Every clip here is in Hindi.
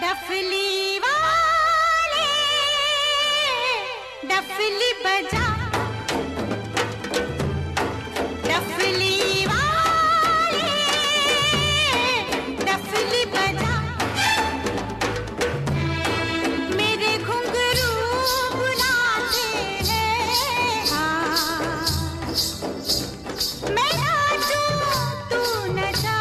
डफली वाले डफली बजा, डफली वाले डफली बजा, मेरे घुंघरू बुलाते हैं। हाँ मैं नाचूं तू नचा,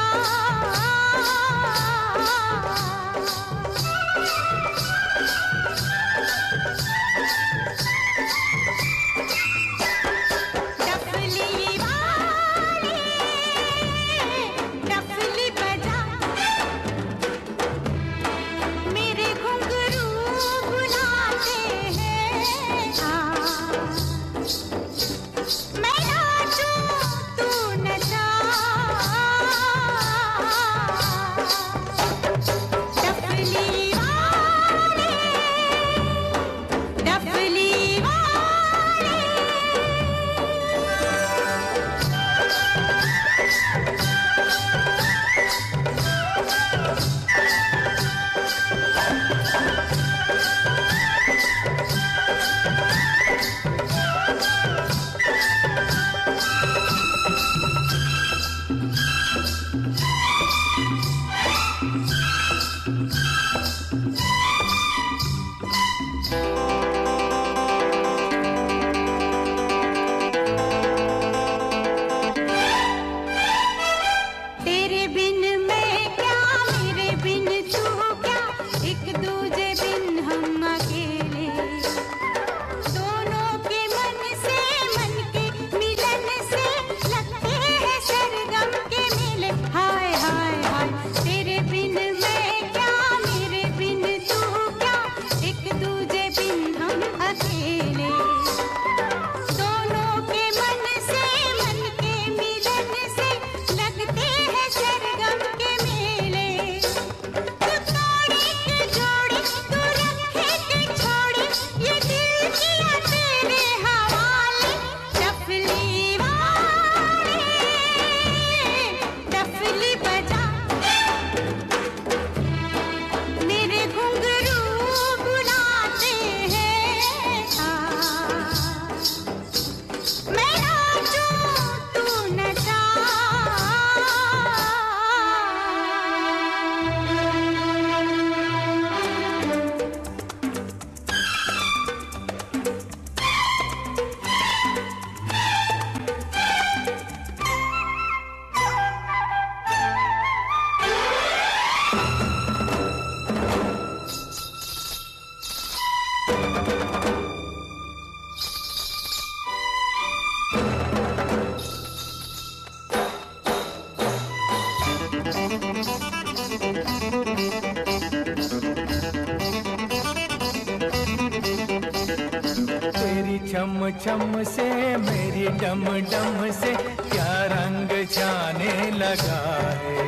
छम छम से मेरी डम डम से क्या रंग छाने लगा है।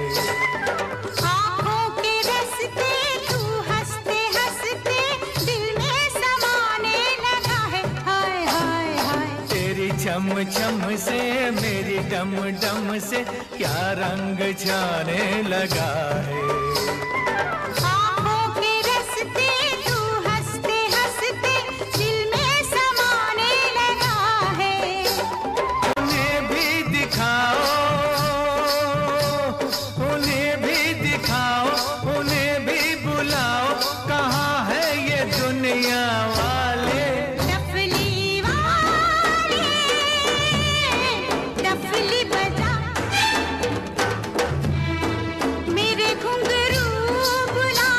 आँखों के रस्ते तू हंसते हंसते दिल में समाने लगा है। हाय हाय हाय तेरी छम छम से मेरी डम डम से क्या रंग छाने लगा है। मेरे घुंघरू बुला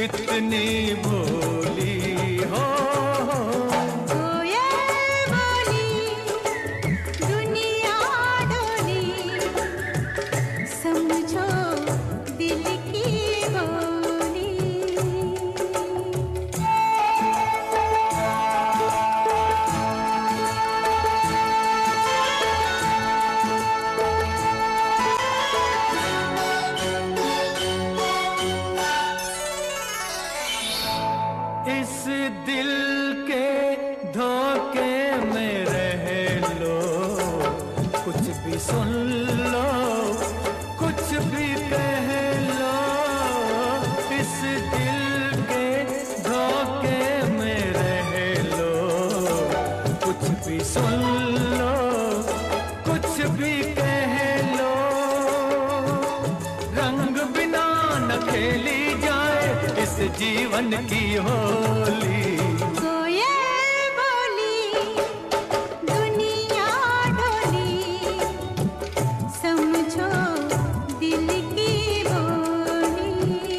कितनी भोली हो। कोयल बोली दुनिया डोली, समझो दिल की बोली। इस दिल के धोखे में रह लो, कुछ भी सुन लो, कुछ भी कह लो। इस दिल के धोखे में रह लो, कुछ भी सुन लो, कुछ भी कह लो। रंग बिना न खेली जाए इस जीवन की होली। कोयल बोली दुनिया डोली, समझो दिल की बोली।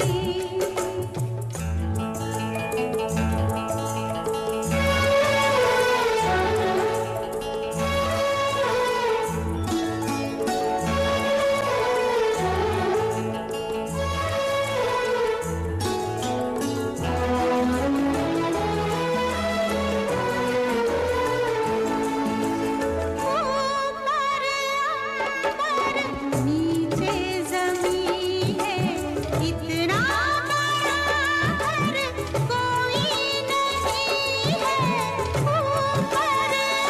नीचे ज़मीन है, इतना बड़ा घर कोई नहीं है। ऊपर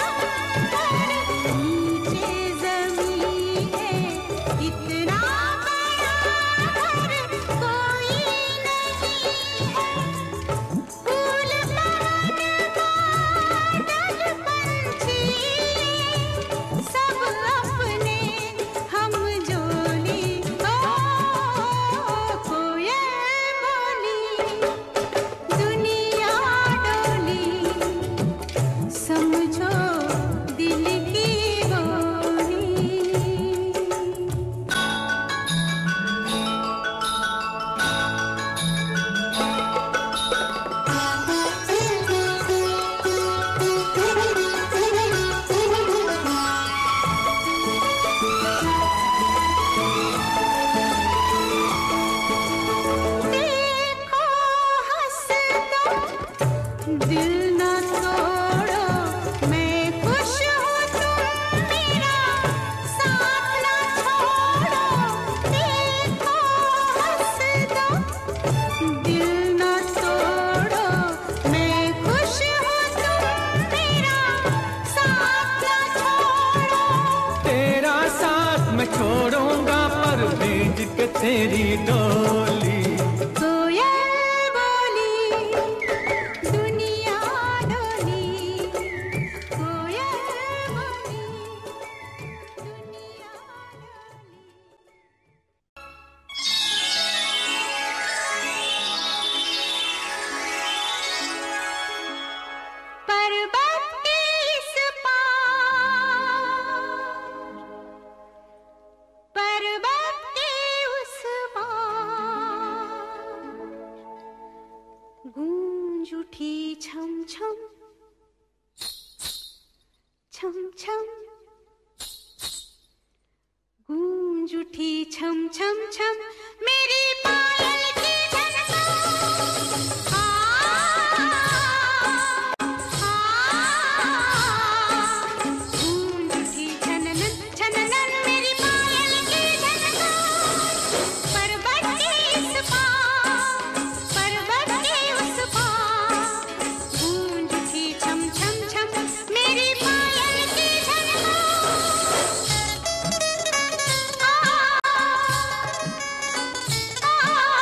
नीचे ज़मीन है, इतना बड़ा घर कोई नहीं है। फूल बादल पंछी सब अपने हम जोली। ओ कोयल बोली दुनिया डोली, समझो दिल की बोली। देखो हंस दो, दिल न तोड़ो, मैं खुश हूँ तुम मेरा साथ न छोड़ो। देखो हंस दो, दिल न तोड़ो, मैं खुश हूँ तुम मेरा साथ न छोड़ो। तेरा साथ मैं छोड़ूंगा पर भेज के तेरी डोली। कोयल बोली दुनिया डोली, कोयल बोली दुनिया डोली। पर्वत के इस पार, पर्वत के उस पार, गूंज उठी छम छम छम छम, गूंज उठी छम छम छम, मेरी पायल की झनकार। गूंज उठी छननन छननन, मेरी पायल की झनकार। पर्वत के इस पार, पर्वत के उस पार, गूंज उठी छम छम छम, मेरी पायल की झनकार।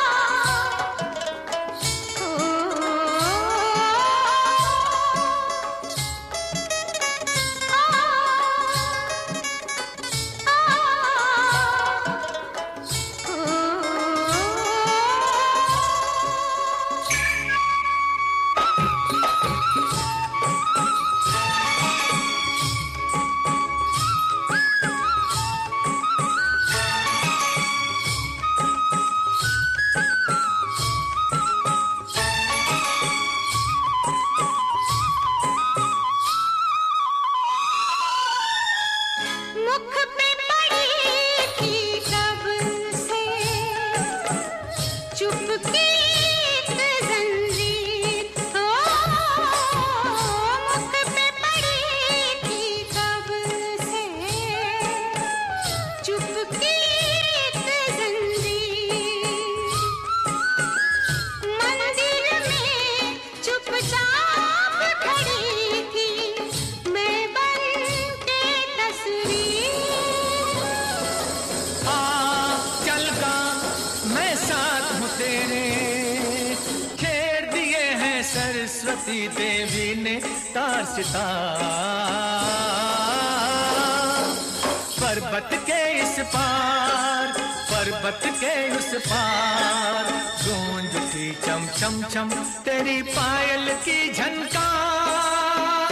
सरस्वती देवी ने तार सितार। पर्वत के इस पार, पर्वत के उस पार, गूंज थी चम चम चम तेरी पायल की झनकार।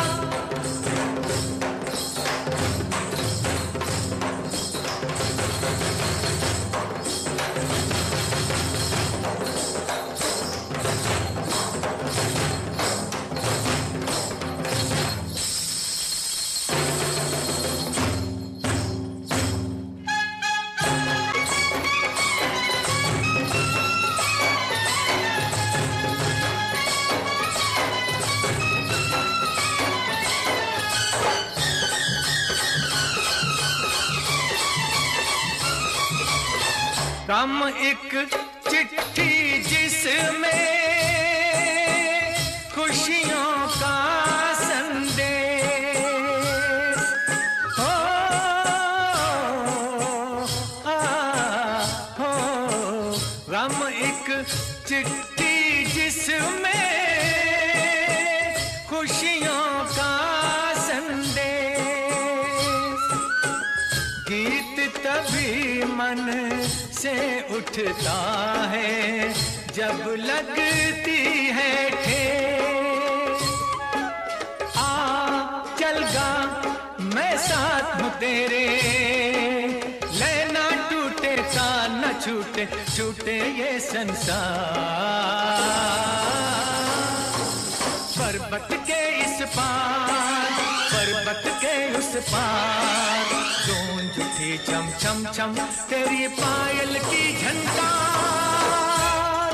कम एक चिट्ठी जिसमें खुशियों का संदेश हो, हो गम एक चिट्ठी जिसमें खुशियों का संदेश। गीत तभी मन से उठता है जब लगती है ठेस। आ चल गा मैं साथ हूँ तेरे, लेना टूटे तार न छूटे, छूटे ये संसार। पर्वत के इस पार, पर्वत के उस पार, गूंज थी चम चम चम तेरी पायल की झनकार।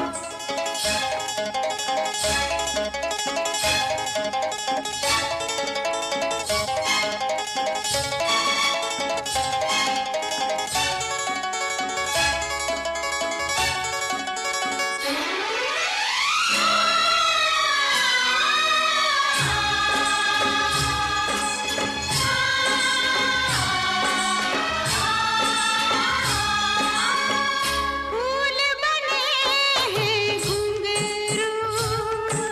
फूल बने हैं घुंघरू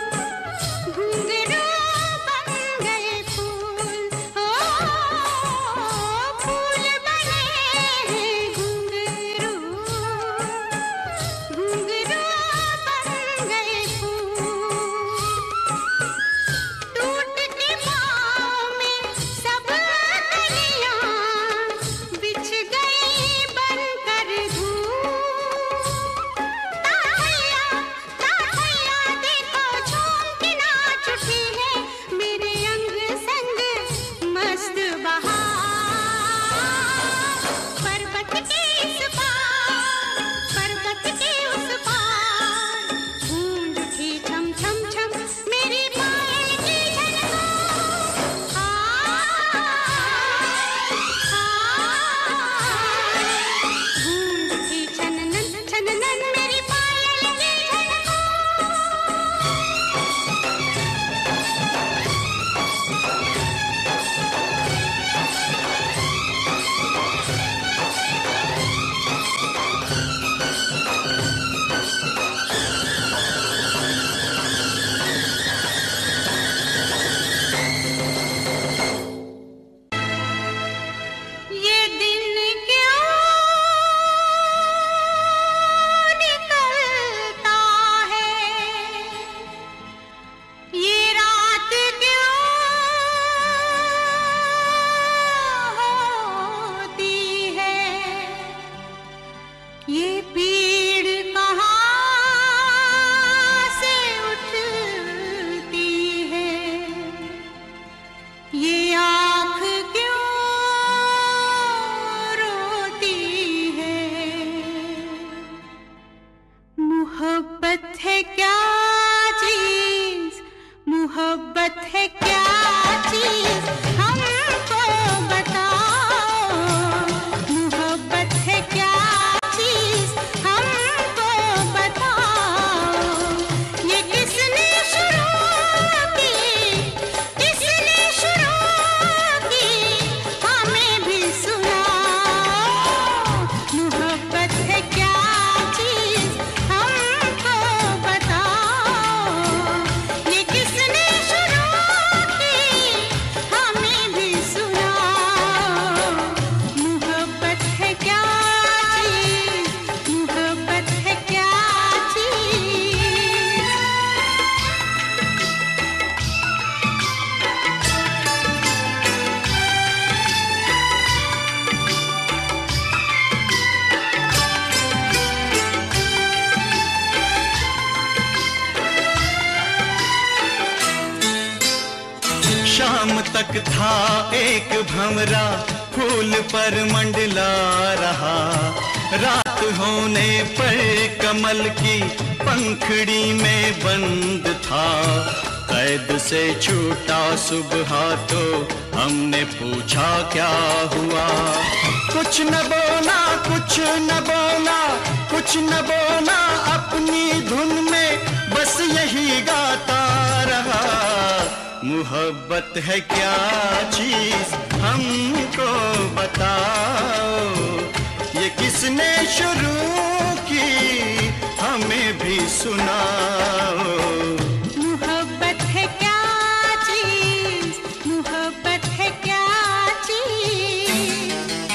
तक था एक भंवरा फूल पर मंडला रहा, रात होने पर कमल की पंखड़ी में बंद था। कैद से छूटा सुबह तो हमने पूछा क्या हुआ, कुछ न बोला कुछ न बोला कुछ न बोला, अपनी धुन में बस यही गाता रहा। मोहब्बत है क्या चीज हमको बताओ, ये किसने शुरू की हमें भी सुनाओ। मोहब्बत है क्या चीज, मोहब्बत है क्या चीज।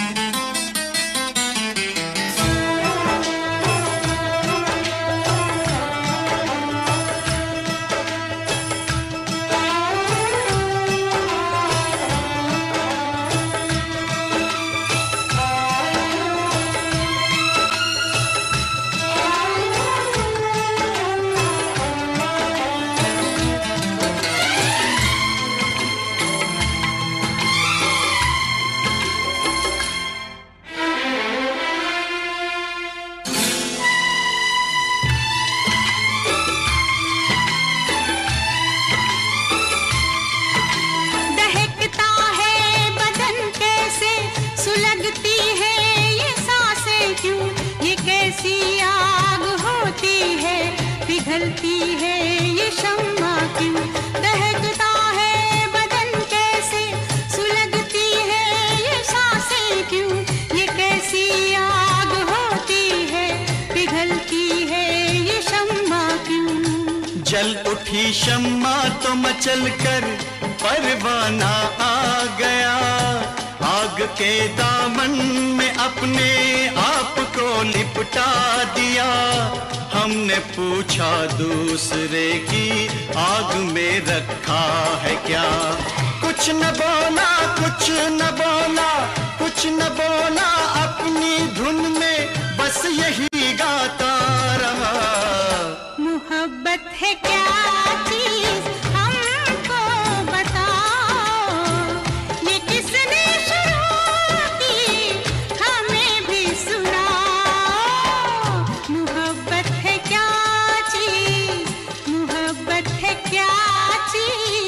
पिघलती है ये शम्मा क्यों, दहकता है बदन कैसे, सुलगती है ये सांसें क्यों, ये कैसी आग होती है, पिघलती है ये शम्मा क्यों। जल उठी शम्मा तो मचल कर परवाना आ गया, आग के दामन में अपने आप को लिपटा दिया। हमने पूछा दूसरे की आग में रखा है क्या, कुछ न बोला कुछ न बोला कुछ न बोला, अपनी धुन में बस यही गाता रहा। मोहब्बत है क्या चीज हमको बताओ, ये किसने शुरू की हमें भी सुनाओ। मोहब्बत है क्या चीज, मोहब्बत है क्या चीज।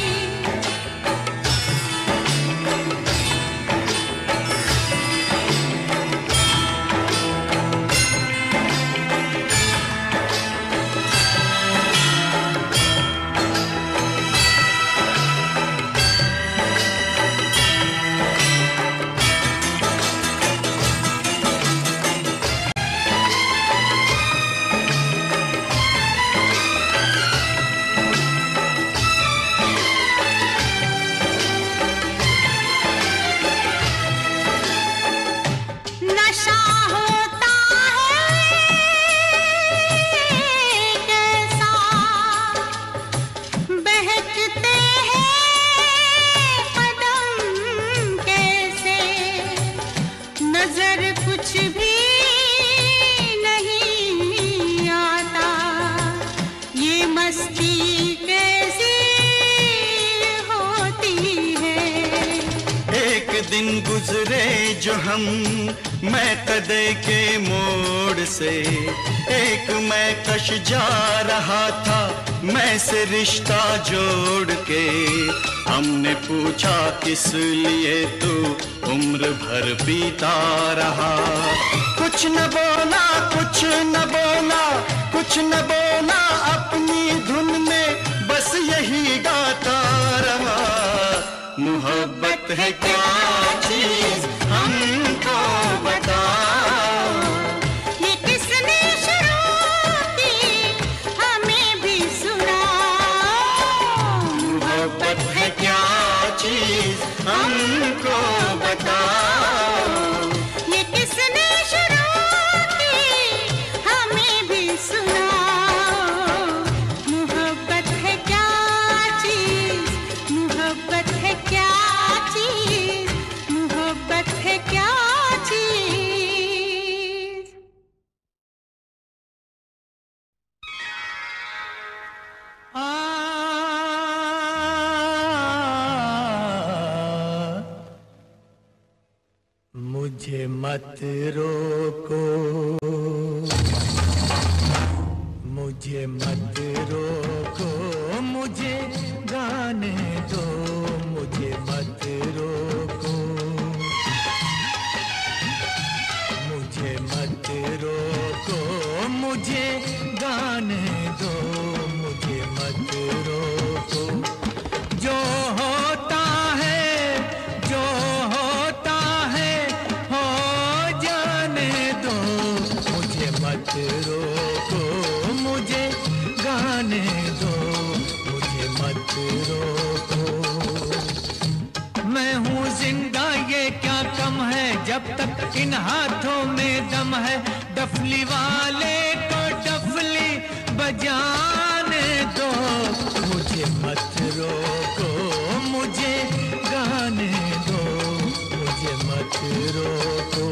दिन गुजरे जो हम मैं कदे के मोड़ से, एक मैं कश जा रहा था मैं से रिश्ता जोड़ के। हमने पूछा किस लिए तू उम्र भर बीता रहा, कुछ न बोला कुछ न बोला कुछ न बोला, अपनी धुन में बस यही गाता रहा। मोहब्बत है क्या चीज हमको बताओ, ये किसने शुरू की हमें भी सुनाओ। मोहब्बत है क्या चीज हमको बताओ, ये किसने शुरू की हमें भी सुनाओ। मोहब्बत है क्या चीज, मोहब्बत है क्या चीज, मोहब्बत मत रोको, मुझे मत रोको, मुझे गाने दो, मुझे मत रोको, मुझे मत रोको, मुझे गाने दो, मुझे मत रोको। जो होता है, जो होता है, हो जाने दो, मुझे मत रोको, मुझे गाने दो, मुझे मत रोको। मैं हूँ जिंदा ये क्या कम है, जब तक इन हाथों में दम है, डफली वाले को डफली बजाने दो, मुझे मत रोको, मुझे गाने दो, मुझे मत रोको।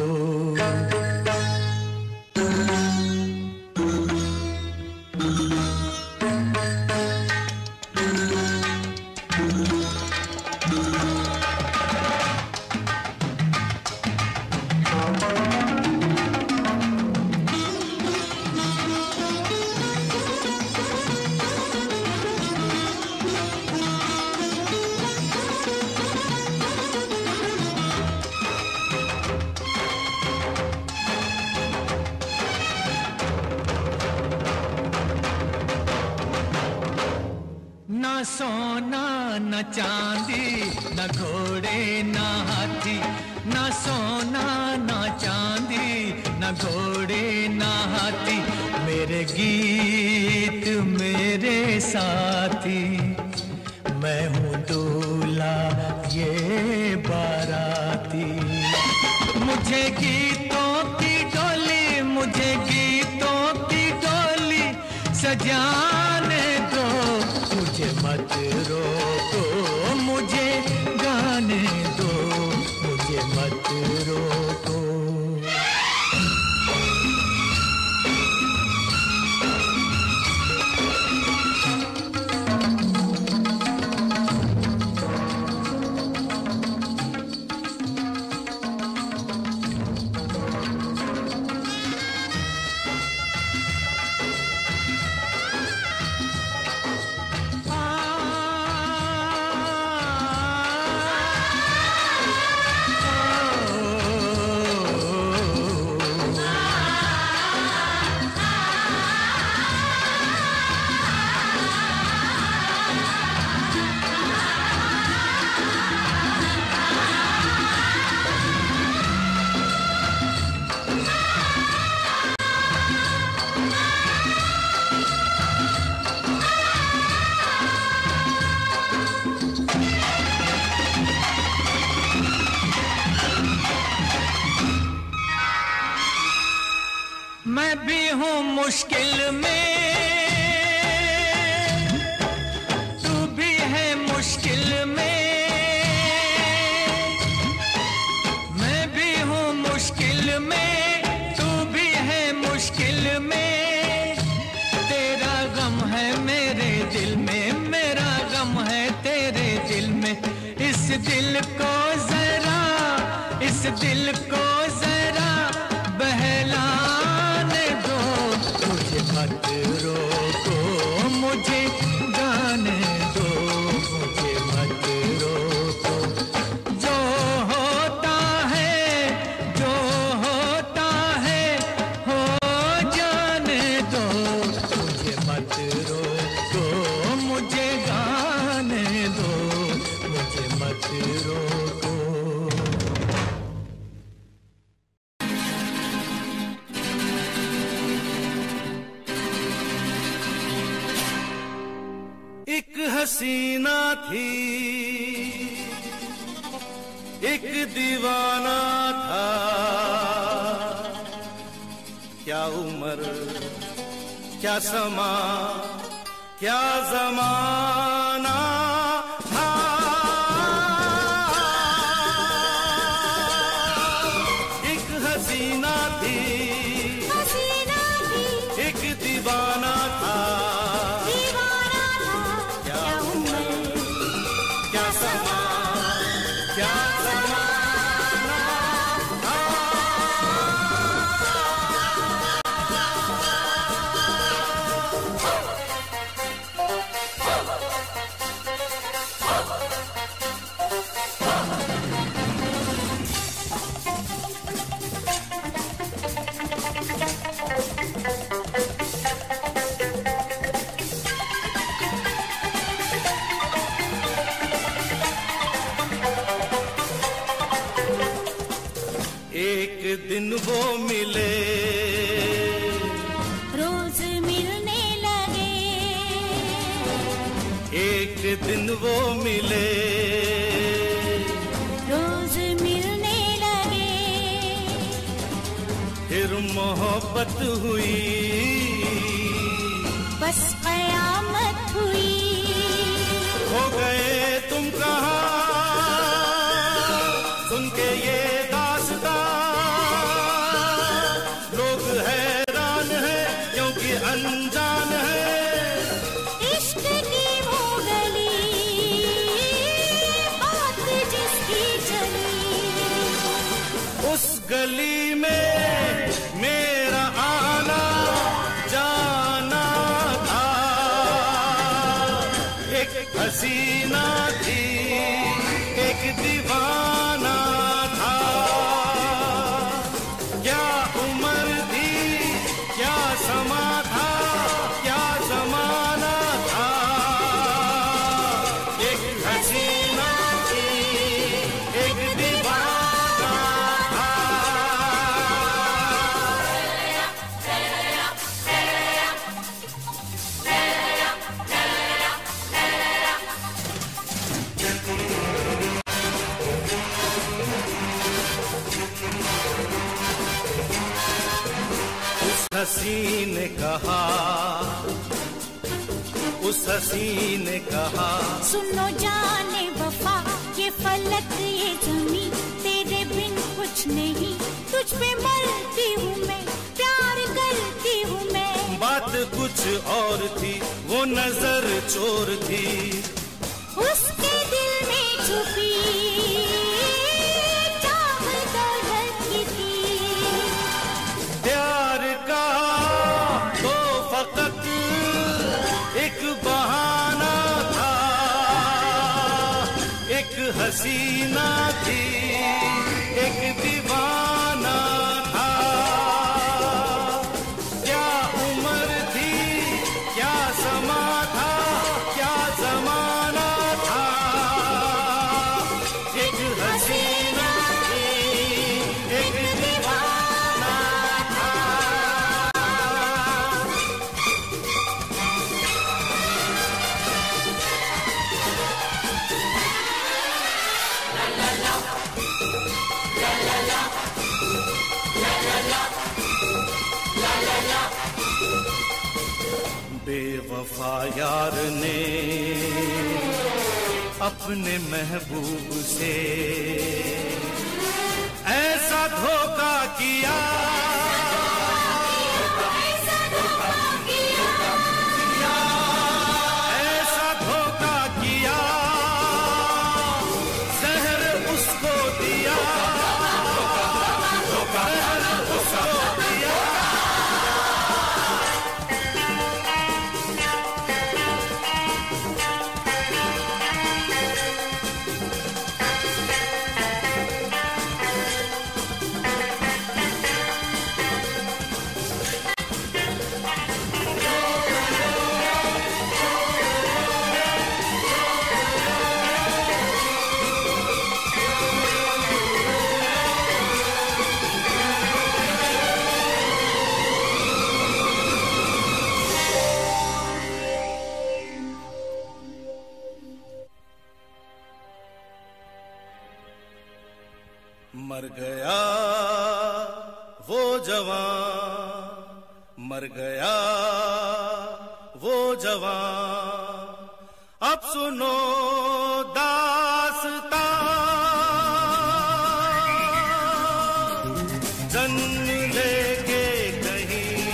ना सोना न चांदी, न घोड़े न हाथी, न सोना न चांदी, न घोड़े न हाथी, मेरे गीत मेरे साथी। मैं हूँ दूल्हा ये बाराती, मुझे गीतों की डोली, मुझे गीतों की डोली सजाने दो, मुझे मत रोको, मुझे गाने दो, मुझे मत रोको। मैं भी हूँ मुश्किल में, तू भी है मुश्किल में, मैं भी हूँ मुश्किल में, तू भी है मुश्किल में, तेरा गम है मेरे दिल में, मेरा गम है तेरे दिल में, इस दिल को जरा, इस दिल को जरा बहलाने दो, मुझे मत रोको, मुझे गाने दो, मुझे मत रोको। जो होता है, जो होता है, हो जाने दो, मुझे मत रोको, मुझे गाने दो, मुझे मत रोको। एक हसीना थी, एक दीवाना था, क्या उम्र, क्या समा, क्या जमाना था। एक हसीना थी, एक दीवाना था, क्या समा, क्या जमाना था। दिन वो मिले, रोज मिलने लगे, एक दिन वो मिले, रोज मिलने लगे, फिर मोहब्बत हुई, बस कयामत हुई। हो गए तुम कहाँ सुन के ये दास्तां, लोग हैरान हैं क्योंकि अनजान है। इश्क की वो गली, बात जिसकी चली, उस गली में मेरा आना जाना था, एक हसीना थी, एक दीवाना था, क्या उम्र थी, क्या समा था, क्या जमाना था, एक हसीना थी, एक दीवाना था। हसी ने कहा, उस हसी ने कहा, सुनो जाने वफा, ये फलक ये जमी, तेरे बिन कुछ नहीं, तुझ पे मरती हूँ मैं, प्यार करती हूँ मैं। बात कुछ और थी, वो नजर चोर थी, उसके दिल में छुपी चाह दौलत की थी। प्यार का तो फकत एक बहाना था, एक हसीना थी, एक दीवाना था, क्या उम्र थी, क्या समा था, क्या जमाना था, एक हसीना थी, एक दीवाना था। बेवफा यार ने अपने महबूब से ऐसा धोखा किया, ऐसा धोखा किया, जहर उसको दिया, जहर उसको दिया। मर गया वो जवान, मर गया वो जवान, अब सुनो दास्तां, जन्म लेके कहीं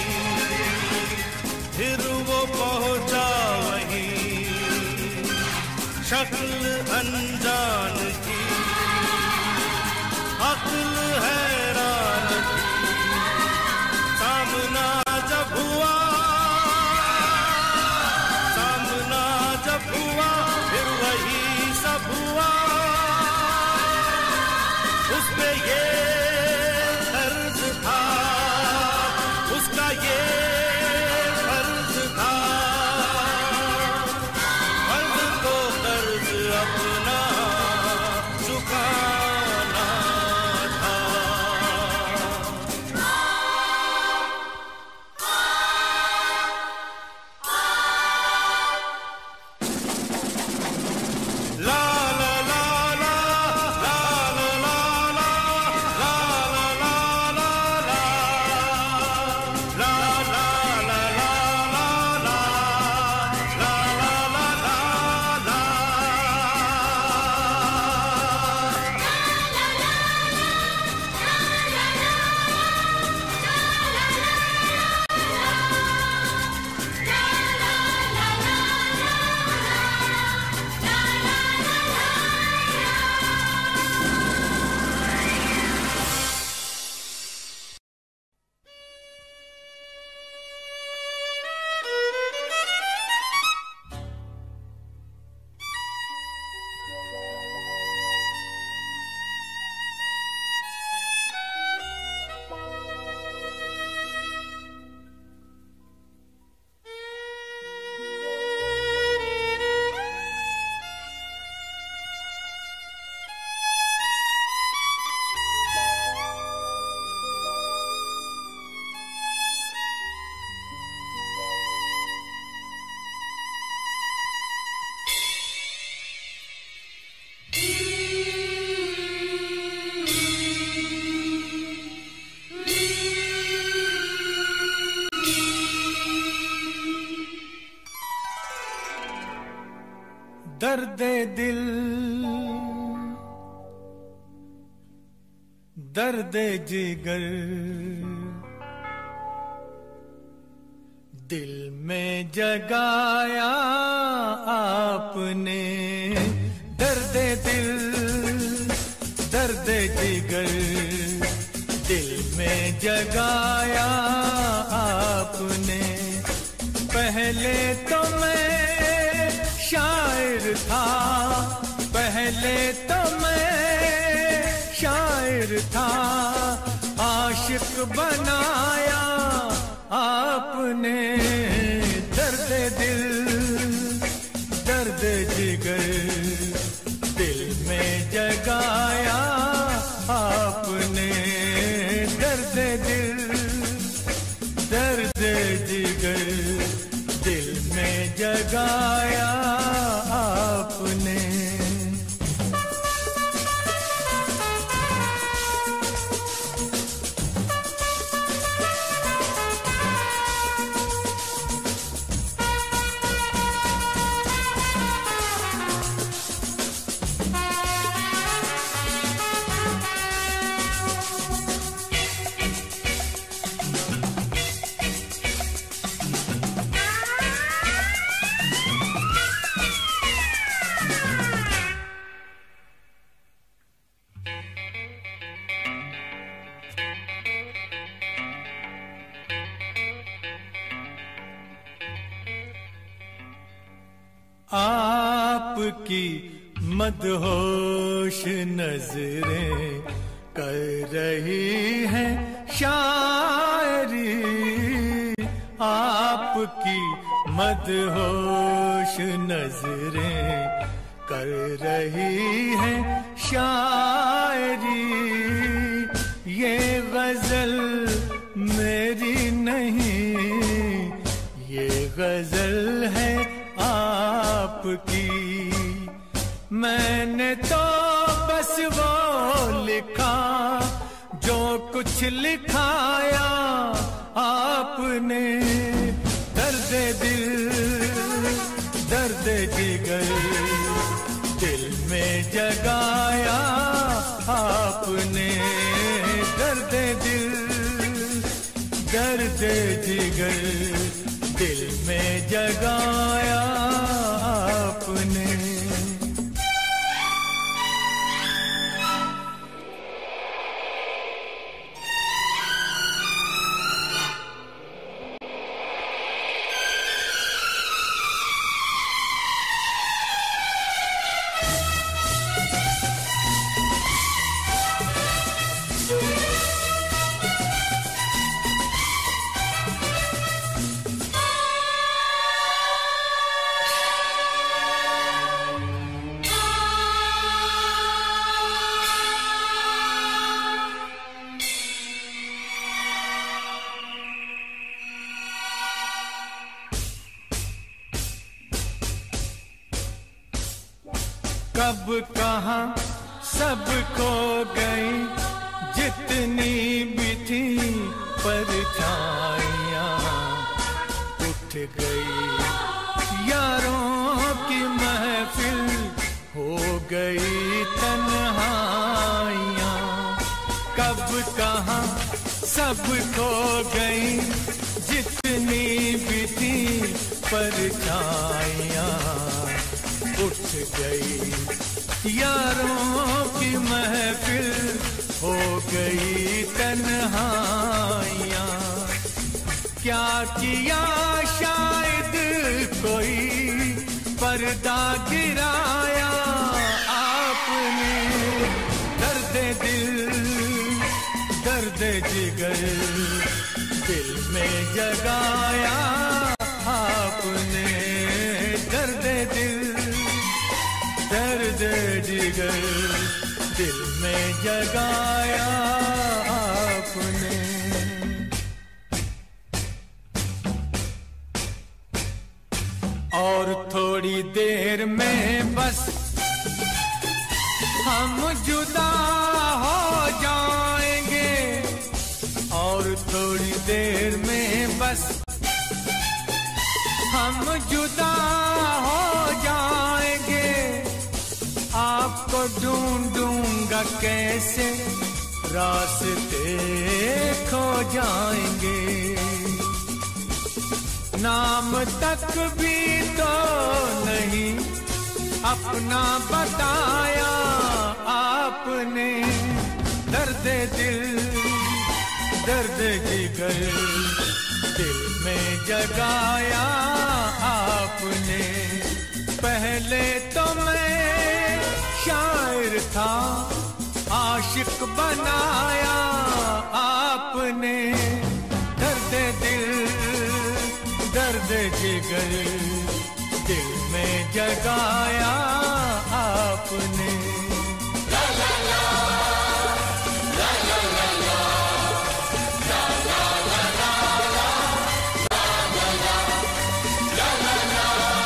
फिर वो पहुंचा वहीं, शक्ल अनजान की, अक्ल हैरान थी, सामना जब हुआ, सामना जब हुआ, फिर वही सब हुआ, उस पे ये फर्ज था, उसका ये फर्ज था, फर्ज को कर्ज दर्द दिल दर्द जिगर दिल में जगाया आपने, दर्द दिल दर्द जिगर दिल में जगाया आपने। पहले तो मैं शायर था, पहले तो मैं शायर था, आशिक बनाया आपने। दर्द दिल दर्द जिगर दिल में जगाया आपने, दर्द दिल दर्द जिगर दिल में जगाया आपने। आपकी मदहोश नजरें कर रही हैं शायरी, आपकी मदहोश नजरें कर रही हैं शायरी। ये गजल मेरी नहीं, ये गजल है आपकी। मैंने तो बस वो लिखा जो कुछ लिखाया आपने। दर्द दिल दर्द जिगर दिल में जगाया आपने, दर्द दिल दर्द जिगर दिल में जगाया आपने। कब कहाँ सब खो गई जितनी भी थी परछाइयाँ, उठ गई यारों की महफिल, हो गई तन्हाइयाँ। कब कहाँ सब खो गई जितनी भी थी परछाइयाँ, उठ गई यारों की महफिल, हो गई तन्हाइयाँ। क्या किया शायद कोई पर्दा गिराया आपने। दर्द दिल दर्द जिगर दिल में जगाया आपने, दर्द दिल दर्द जिगर दिल में जगाया आपने। और थोड़ी देर में बस हम जुदा हो जाएंगे, और थोड़ी देर में बस हम जुदा हो जाएंगे। ढूंढूंगा कैसे, रास्ते खो जाएंगे। नाम तक भी तो नहीं अपना बताया आपने, दर्द दिल दर्द जिगर दिल में जगाया आपने। पहले तो मैं शायर था, आशिक बनाया आपने, दर्द दिल दर्द जिगर दिल में जगाया आपने। ला ला ला ला ला ला ला ला ला ला ला ला ला ला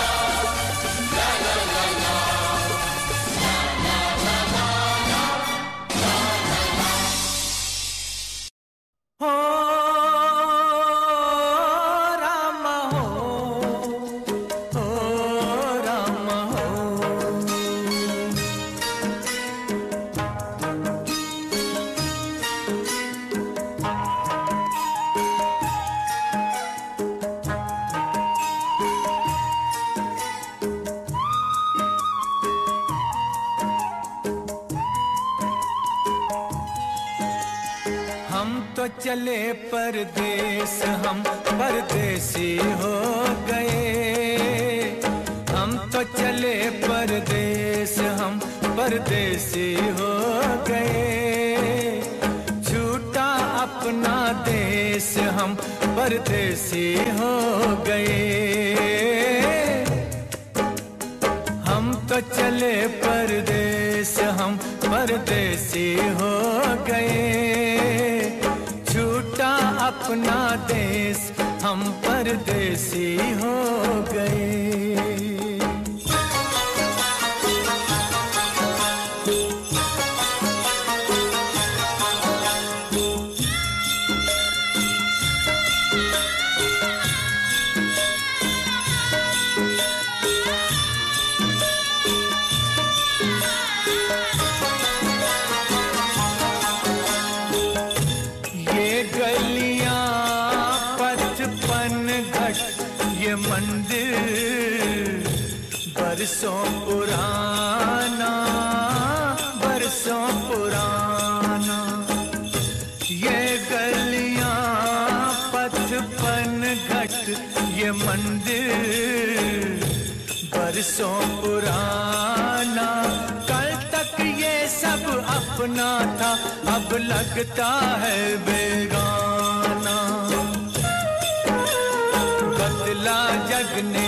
चले परदेस हम परदेसी हो गए। हम तो चले परदेस हम परदेसी हो गए। छूटा अपना देश हम परदेसी हो गए। हम तो चले परदेस हम परदेसी हो गए। छूटा अपना देश हम परदेसी हो गए। मंदिर बरसों पुराना बरसों पुराना। ये गलियां पथपन घट ये मंदिर बरसों पुराना। कल तक ये सब अपना था, अब लगता है बेगाना। बदला जग ने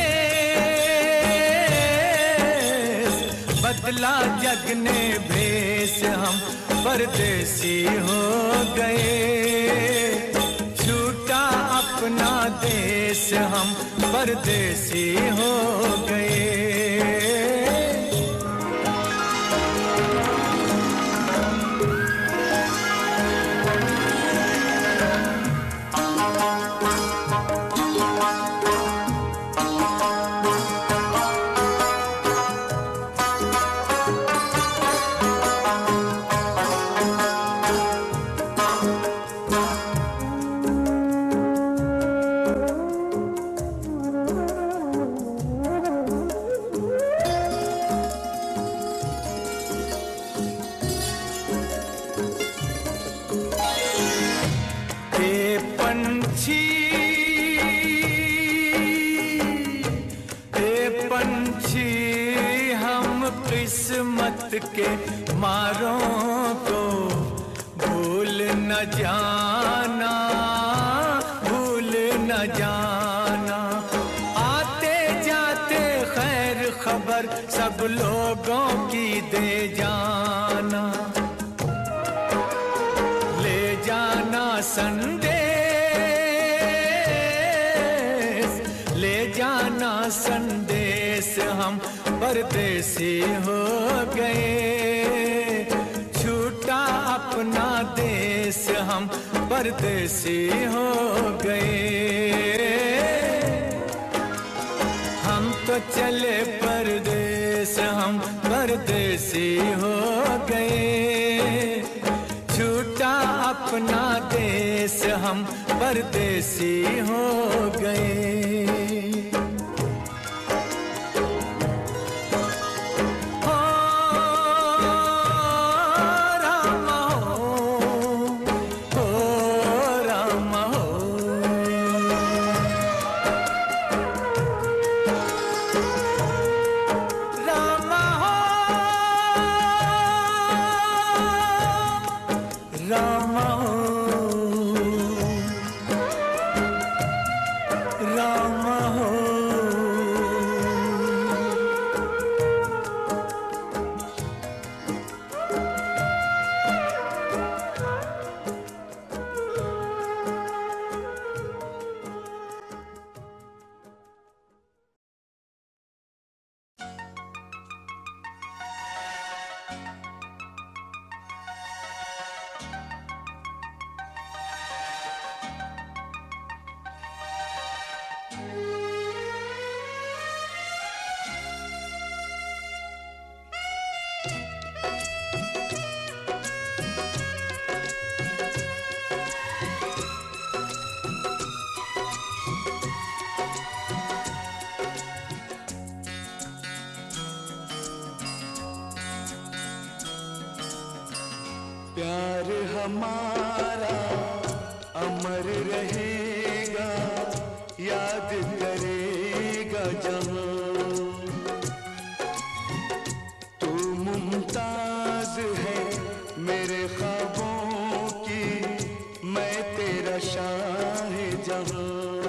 भेस, बदला जग ने भेस हम परदेसी हो गए। छूटा अपना देश हम परदेसी हो गए। किस्मत के मारों को भूल न जाना, भूल न जाना। आते जाते खैर खबर सब लोगों की दे जाना। ले जाना संदेश, ले जाना संदेश हम परदेसी हो गए। छूटा अपना देश हम परदेसी हो गए। हम तो चले परदेस हम परदेसी अपना देश हम परदेसी हो गए। प्यार हमारा अमर रहेगा, याद करेगा जहां। तू मुमताज है मेरे ख्वाबों की, मैं तेरा शाहजहां।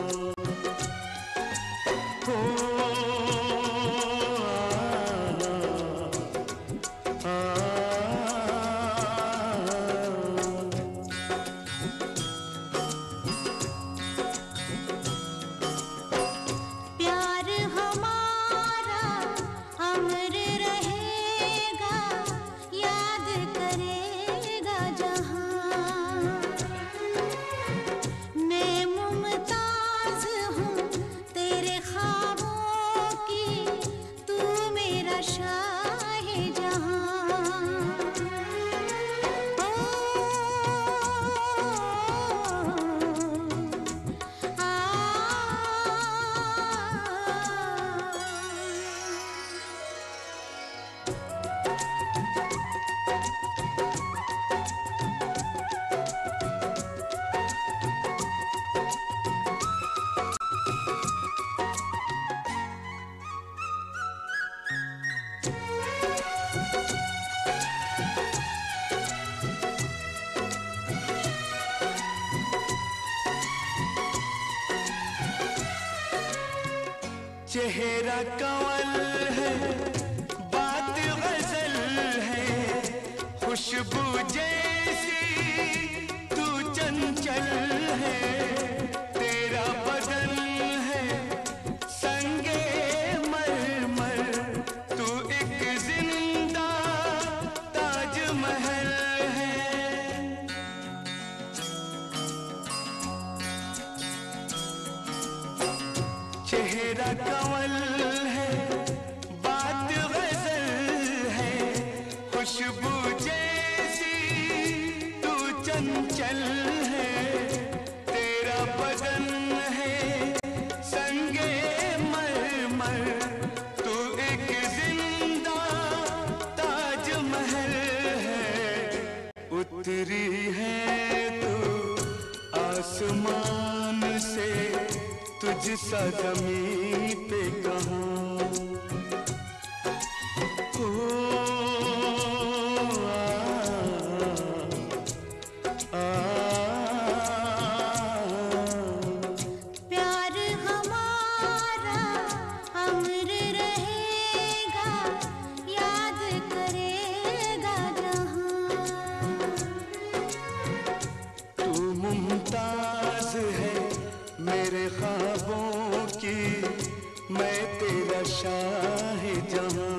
चेहरा कंवल है, बात गजल है, खुशबू जैसी तू चंचल है। तेरा बदन है संगे मरमर, तू एक जिंदा ताजमहल है। चेहरा कंवल है, बात गजल है, खुशबू जैसी तू चंचल है। तेरा बदन है संगे मरमर, तू एक जिंदा ताजमहल है। उतरी है तू आसमान से, तुझसा ज़मीं पे कहाँ। प्यार हमारा अमर रहेगा, याद करेगा जहां। तू मुमताज है मेरे ख्वाबों की, मैं तेरा शाहजहां।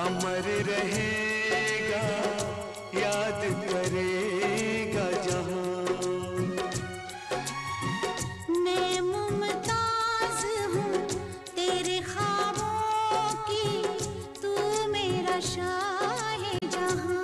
अमर रहेगा, याद करेगा जहां। मैं मुमताज हूँ तेरे ख्वाबों की, तू मेरा शाहे जहां।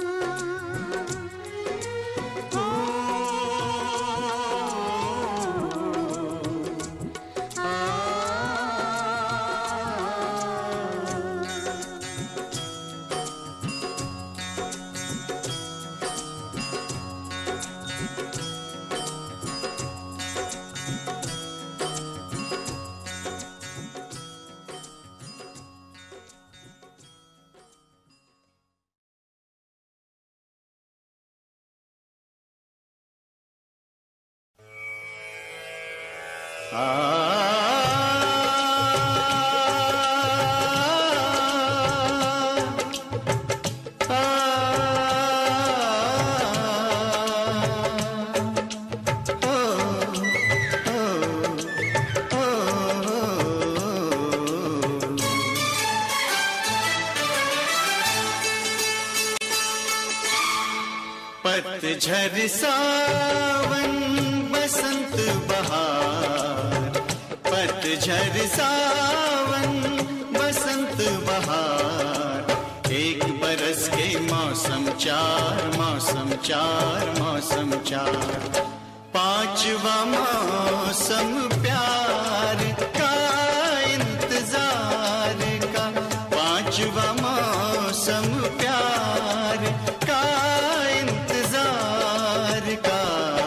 पतझड़ सावन बसंत बहार, पतझड़ सावन बसंत बहार, एक बरस के मौसम चार, मौसम चार, मौसम चार। पांचवा मौसम प्यार का इंतजार का, पांचवा मौसम प्यार का इंतजार का।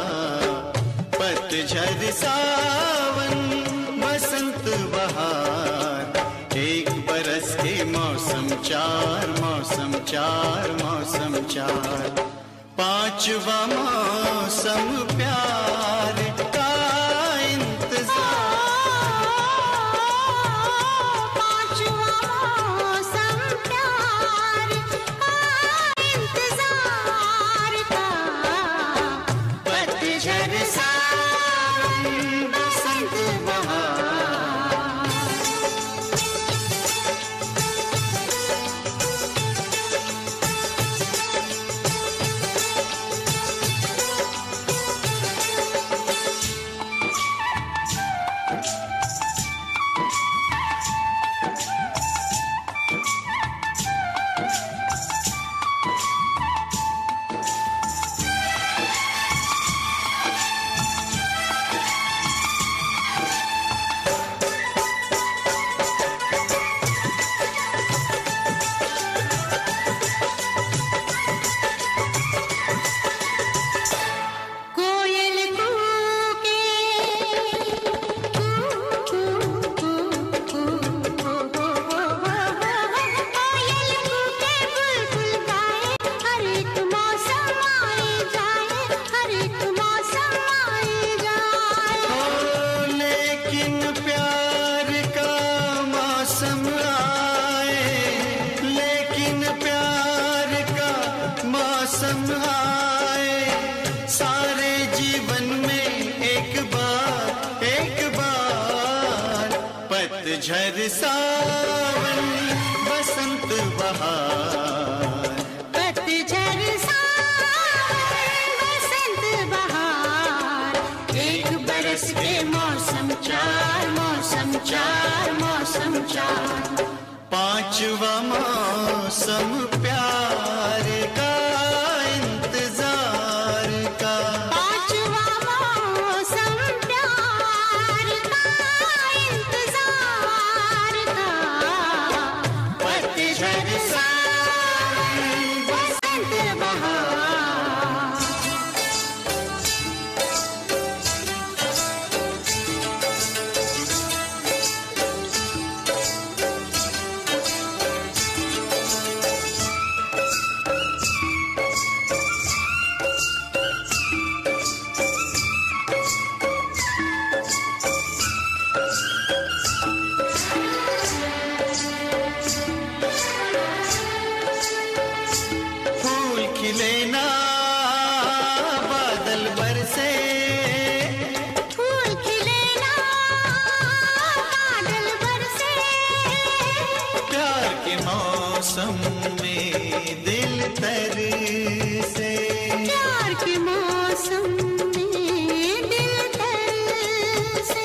पतझड़ सावन बसंत बहार, एक बरस के मौसम चार, मौसम चार, मौसम चार। पांचवा मौसम प्यार का इंतजार। पांचवा मौसम प्यार का इंतजार का। पतझड़ सावन बसंत बहार। पतझड़ सावन बसंत बहार, पतझड़ सावन बसंत बहार, एक बरस के मौसम चार, मौसम चार, मौसम चार। पांचवा मौसम प्यार का इंतजार का। पांचवा मौसम प्यार का इंतजार का। पतझड़ सावन बसंत बहार। में दिल तरसे, प्यार के मौसम में दिल तरसे,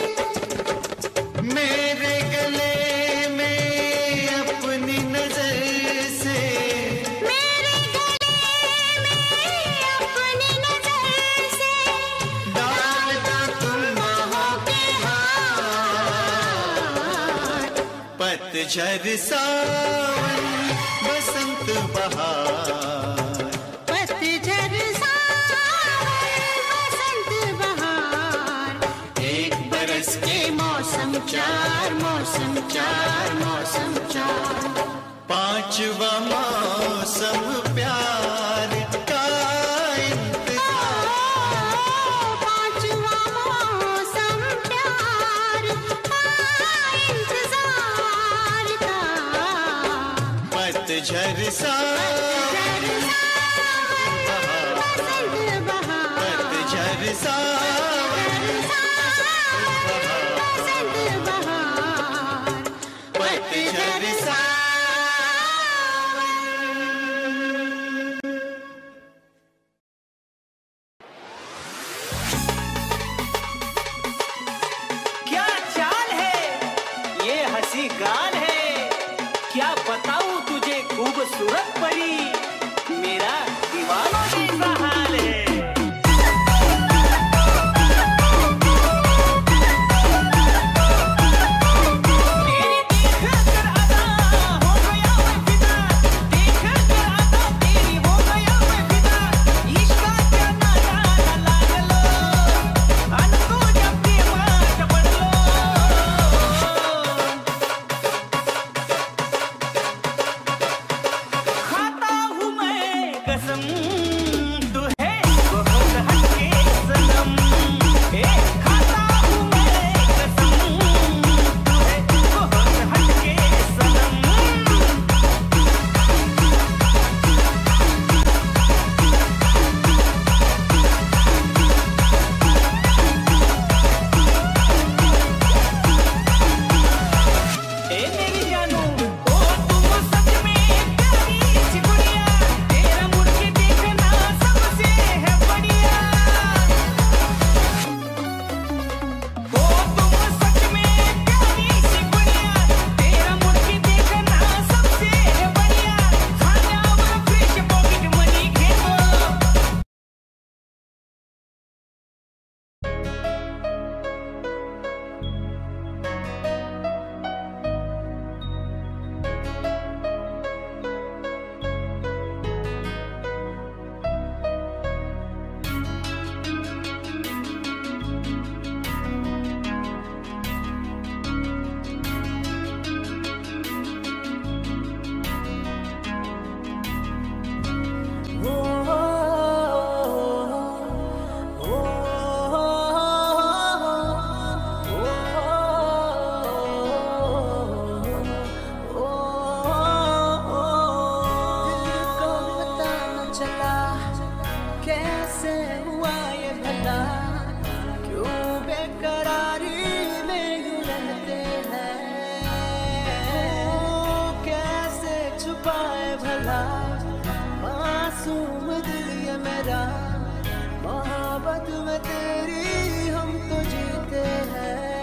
मेरे गले में अपनी नजर से, मेरे गले में अपनी नजर से, डालता तुम बाहों के हाथ, पतझड़ सावन बसंत बहार, पतझड़ सावन बसंत बहार, एक बरस के मौसम चार, मौसम चार, मौसम चार, पांचवा मौसम प्यार का इंतजार, पांचवा मौसम प्यार का इंतजार का, पतझड़ सावन बसंत बहार, पतझड़ सावन बसंत बहार, पतझड़ सावन। क्या चाल है, ये हंसी गाल है, क्या बताऊं तुझे खूबसूरत परी, मेरा दीवानों जैसा हाल है। तेरी देख कर अदा हो गया मैं फिदा, देख कर अदा तेरी हो गया मैं फिदा, इश्क का नाता लगा लो, अनको जब भी मार पड़ लो। खाता हूँ मैं कसम, तू है बहुत हटके सनम, खाता हूँ मैं कसम, तू है बहुत हटके सनम। मेरी जानू ओ तुम सच में प्यारी सी गुड़िया, तेरा मुड़ के देखना सबसे है बढ़िया। ओ तुम सच में प्यारी सी गुड़िया, तेरा मुड़ के देखना सबसे है बढ़िया, खाना और फ्रेश पॉकेट मनी खेलो। कैसे हुआ ये भला, क्यों बेकरारी में यूं रहते हैं, कैसे छुपाए भला मासूम दिल ये मेरा, मोहब्बत में तेरी हम तो जीते हैं,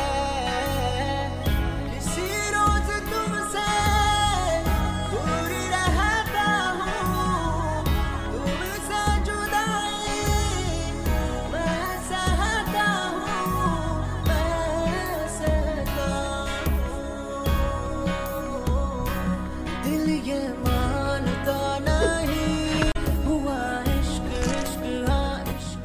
किसी रोज तुमसे दूर रहता हूँ, तुमसे जुदाई मैं सहता हूँ, मैं सहता हूँ, दिल ये मानता नहीं हुआ इश्क, इश्क हाँ इश्क।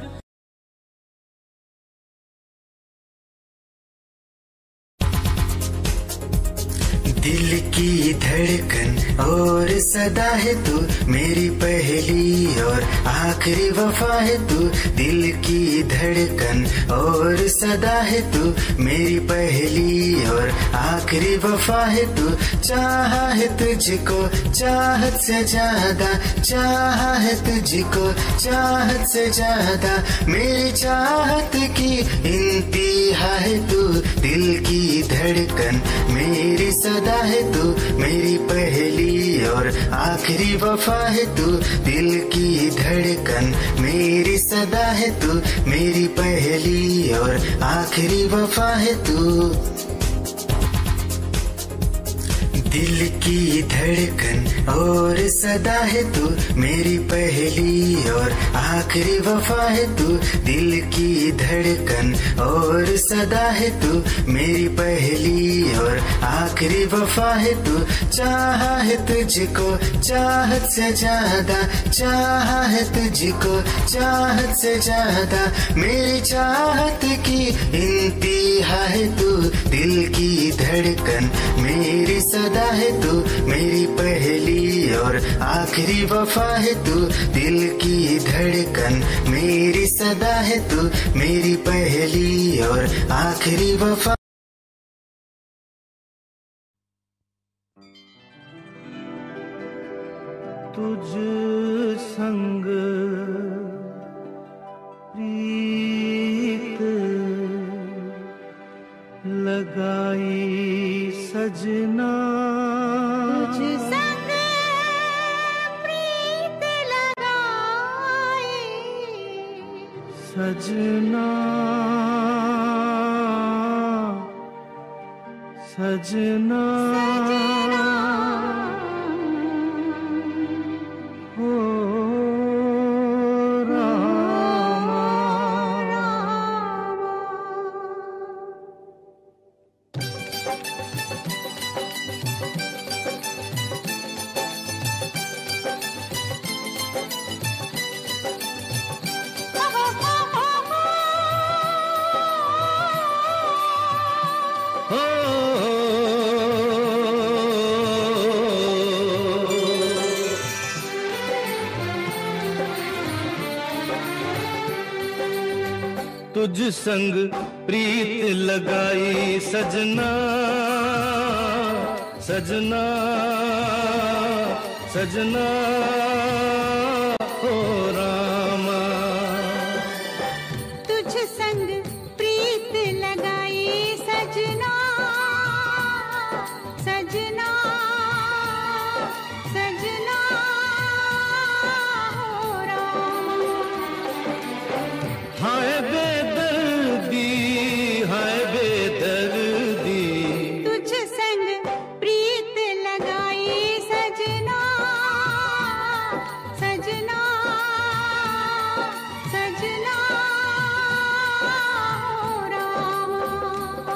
दिल की धड़कन और सदा है तू, मेरी पहली और आखिरी वफा है तू, दिल की धड़कन और सदा है तू, मेरी पहली और आखिरी वफा है तू, चाहा है तुझको चाहत से ज्यादा, चाहा है तुझको चाहत से ज्यादा, मेरी चाहत की इंतहा है तू, दिल की धड़कन मेरी सदा है तू, मेरी पहली और आखिरी वफा है तू, दिल की धड़कन मेरी सदा है तू, मेरी पहली और आखिरी वफा है तू। दिल की धड़कन और सदा है तू, मेरी पहली और आखिरी वफा है तू, दिल की धड़कन और सदा है तू, मेरी पहली और आखिरी वफा है तू। चाहा है तुझको चाहत से ज्यादा, चाहा है तुझको चाहत से ज्यादा, मेरी चाहत की इंतहा है तू, दिल की धड़कन मेरी सदा है तू, मेरी पहली और आखिरी वफा है तू, दिल की धड़कन मेरी सदा है तू, मेरी पहली और आखिरी वफा। तुझ संग प्रीत लगाई सजना, तुझ संग प्रीत लगाए सजना सजना हो रामा। तुझ संग प्रीत लगाई सजना सजना सजना हो रामा। तुझ संग प्रीत लगाई सजना सजना सजना हो रामा। हाय बेदर्दी हाय बेदर्दी, तुझ संग प्रीत लगाई सजना सजना सजना हो रामा।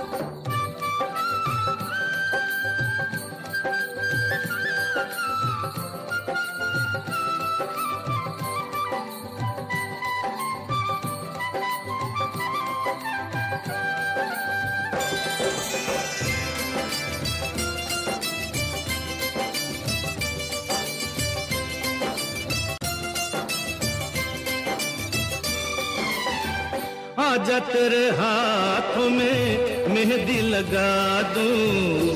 आजा तेरे हाथों में मेहंदी लगा दूं,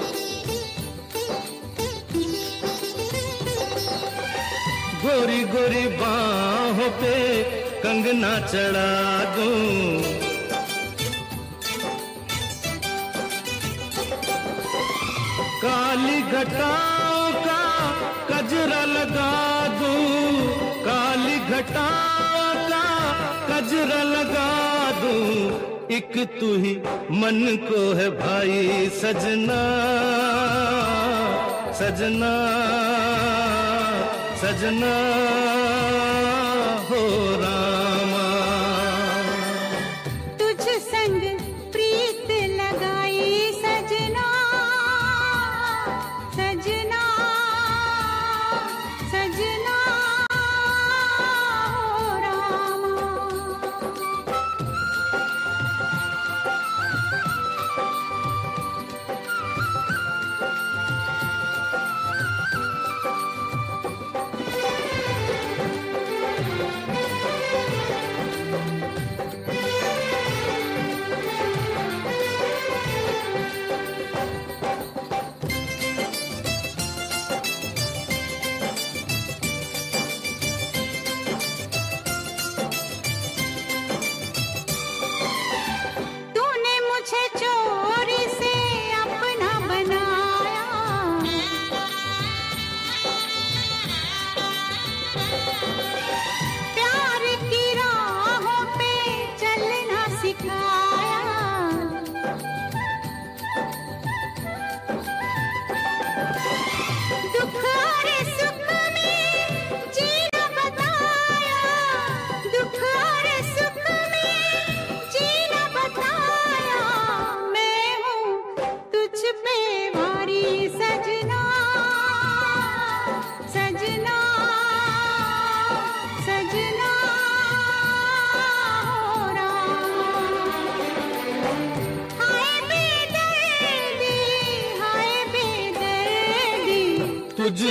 गोरी गोरी बाहों पे कंगना चढ़ा दूं, काली घटाओं का कजरा लगा दूं, काली घटाओं का कजरा लगा दूं, एक तू ही मन को है भाई सजना सजना सजना हो रामा। तुझ संग प्रीत लगाई सजना सजना सजना हो रामा।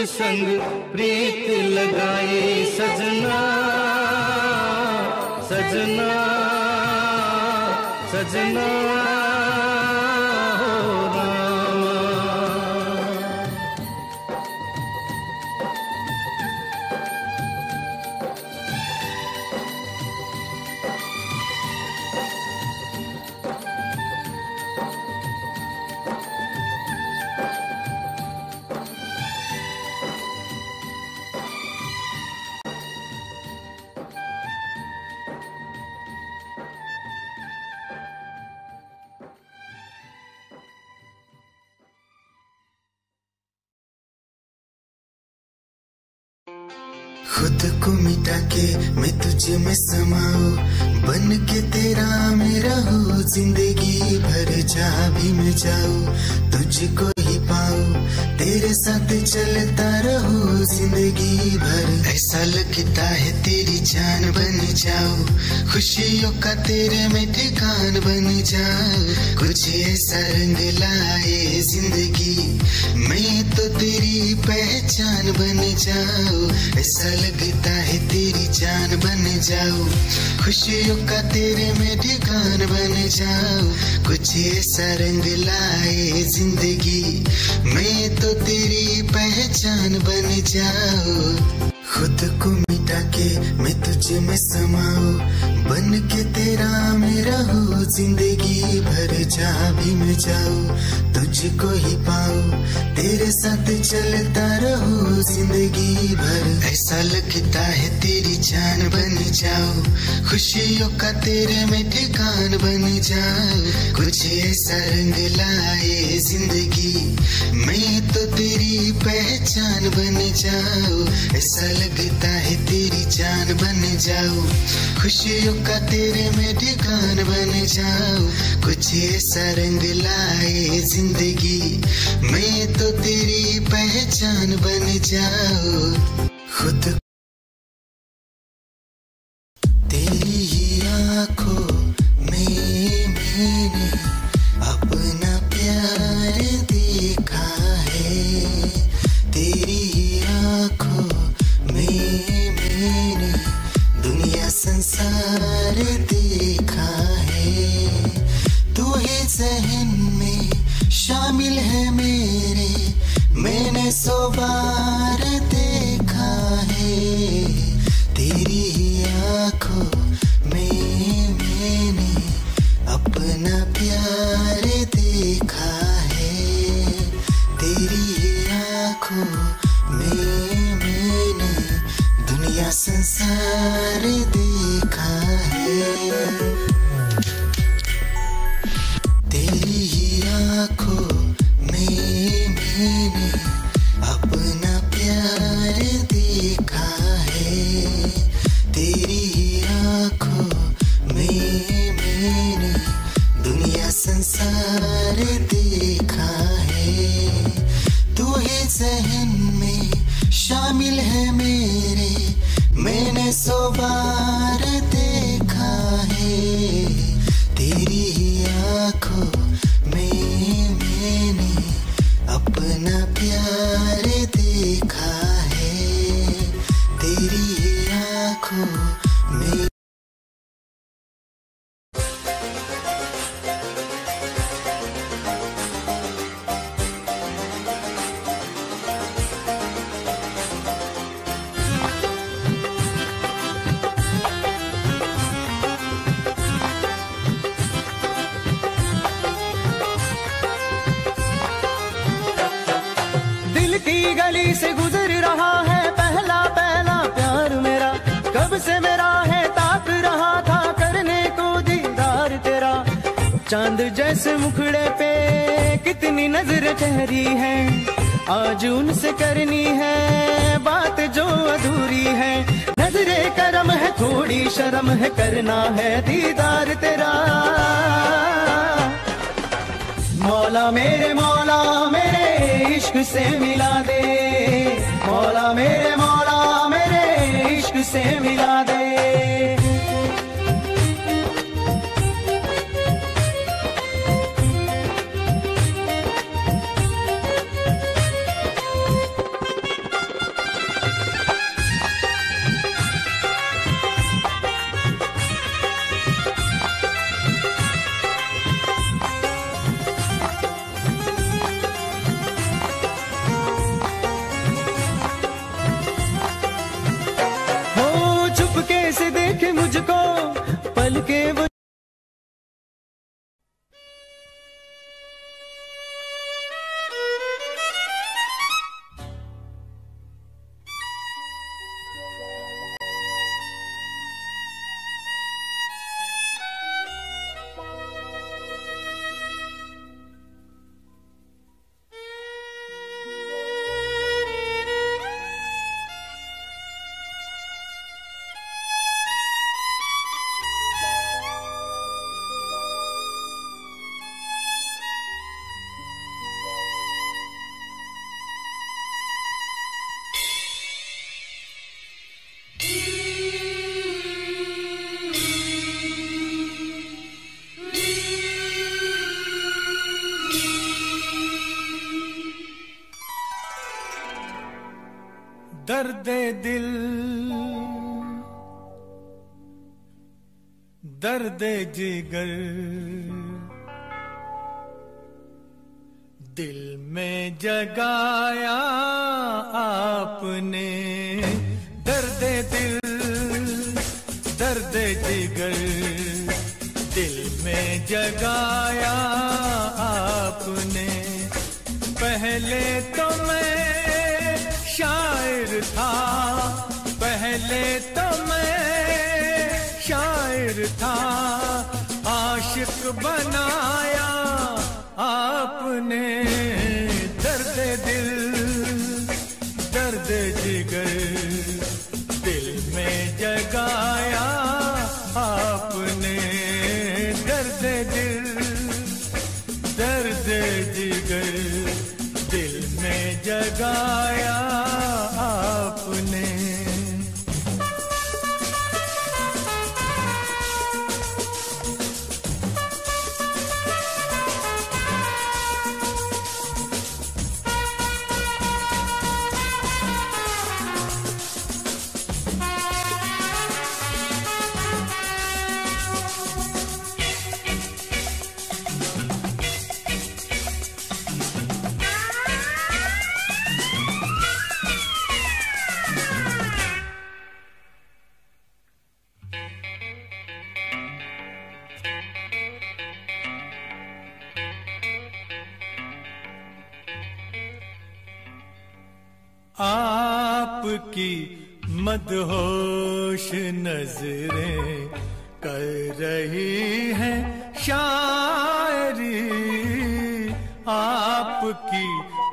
संग प्रीत लगाए सजना सजना सजना हो रामा। खुद को मिटा के मैं तुझ में समाऊं, बन के तेरा मेरा हो जिंदगी भर। जहाँ भी मैं जाऊं तुझको ही पाऊं, तेरे साथ चलता रहूं जिंदगी भर। ऐसा लगता है तेरी जान बन जाऊं, खुशियों का तेरे में ठिकान बन जाऊं। कुछ ऐसा रंग लाए जिंदगी, मैं तो तेरी पहचान बन जाऊं। ऐसा लगता है तेरी जान बन जाऊं, खुशियों का तेरे में ठिकान बन जाऊं। कुछ ऐसा रंग लाए जिंदगी, मैं तो तेरी पहचान बन जाऊं। खुद को मिटा के मैं तुझ में समाऊं, बन के तेरा मेरा हो जिंदगी भर। जहाँ भी मैं जाऊं तुझको ही पाऊं, तेरे साथ चलता रहूं जिंदगी भर। ऐसा लगता है तेरी जान बन जाऊं, खुशियों का तेरे में ठिकान बन जाऊं। कुछ ऐसा रंग लाए जिंदगी, मैं तो तेरी पहचान बन जाऊं। ऐसा लगता है तेरी जान बन जाऊं, खुशियों का तेरे में ठिकान बन जाऊं। कुछ ऐसा रंग लाए जिंदगी, मैं तो तेरी पहचान बन जाऊं। खुद तेरी ही आंखों में मैंने अपना प्यार देखा है, तेरी ही आंखों में मैंने दुनिया संसार देखा है। तू ही ज़हन में शामिल है मेरे, मैंने 100 बार देखा है। तेरी ही आंखों में मैंने अपना प्यार देखा है, तेरी ही आंखों में मैंने दुनिया संसार देखा है। तेरी ही आंखों में मैंने अपना प्यार देखा है, तेरी ही आंखों में मैंने दुनिया संसार देखा है। तू ही ज़हन में शामिल है मेरे, मैंने 100 बार देखा है। तेरी ही आंखों में मैंने अपना प्यार देखा है, तेरी ही आंखों में। गली से गुजर रहा है पहला पहला प्यार मेरा, कब से मेरा है ताक रहा था करने को दीदार तेरा। चांद जैसे मुखड़े पे कितनी नजर ठहरी है, आज उनसे करनी है बात जो अधूरी है। नजरे करम है थोड़ी शर्म है, करना है दीदार तेरा। मौला मेरे इश्क से मिला दे, मौला मेरे इश्क से मिला दे। दर्द दिल दर्द जिगर दिल में जगाया आपने, दर्द दिल दर्द जिगर दिल में जगाया आपने। पहले तो मैं शायर था, पहले तो मैं शायर था, आशिक बनाया आपने। दर्द दिल दर्द जिगर दिल में जगाया आपने, दर्द दिल दर्द जिगर दिल में जगाया आपने। आपकी मदहोश नजरें कर रही हैं शायरी, आपकी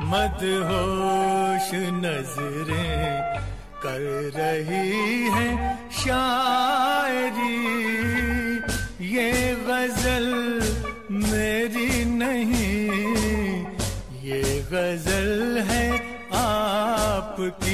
मदहोश नजरें कर रही हैं शायरी। ये गजल मेरी नहीं, ये गजल है आपकी।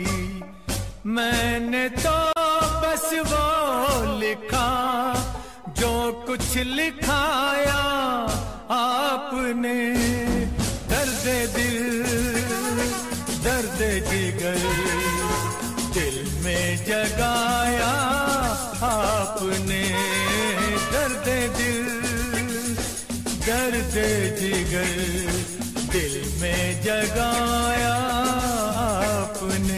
मैंने तो बस वो लिखा जो कुछ लिखाया आपने। दर्द दिल दर्द जिगर दिल में जगाया आपने, दर्द दिल दर्द जिगर दिल में जगाया आपने।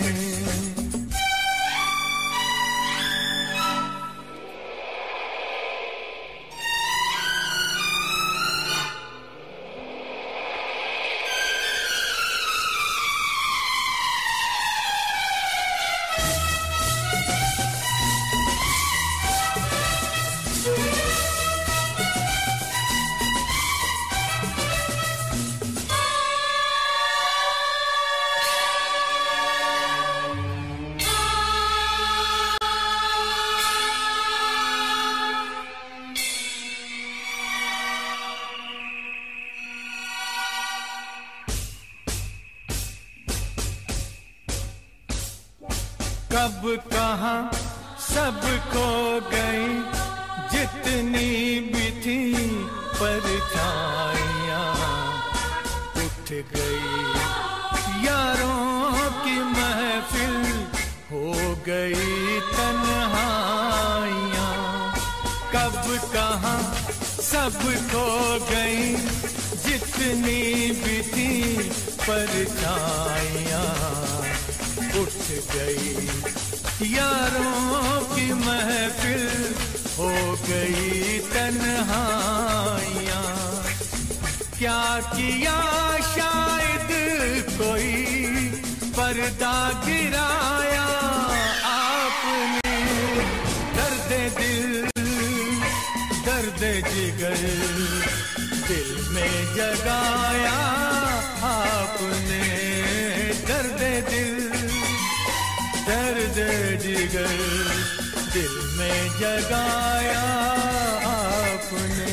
कब कहाँ सब खो गई जितनी भी थी परछाइयाँ, उठ गई यारों की महफिल, हो गई तन्हाइयाँ। कब कहाँ सब खो गई जितनी भी थी परछाइयाँ, उठ गई यारों की महफिल, हो गई तन्हाइयाँ। क्या किया शायद कोई पर्दा गिराया आपने। दर्द दिल दर्द जिगर दिल में जगाया आपने, दर्द दिल दर्द जिगर दिल में जगाया आपने।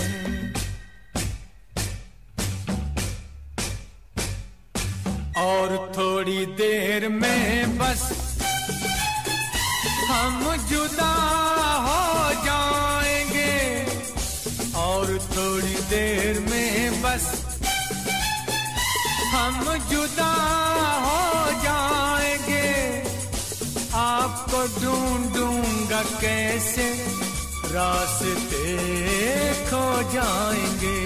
और थोड़ी देर में बस हम जुदा हो जाएंगे, और थोड़ी देर में बस हम जुदा हो जाएंगे। कैसे रास्ते खो जाएंगे।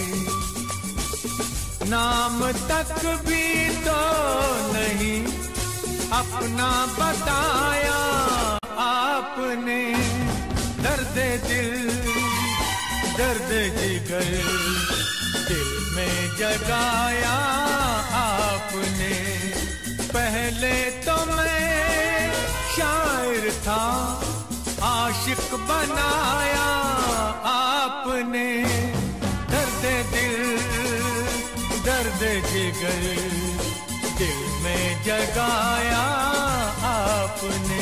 नाम तक भी तो नहीं अपना बताया आपने। दर्द दिल दर्द जिगर दिल में जगाया आपने। पहले तो मैं शायर था, आशिक बनाया आपने। दर्द दिल दर्द जिगर दिल में जगाया आपने।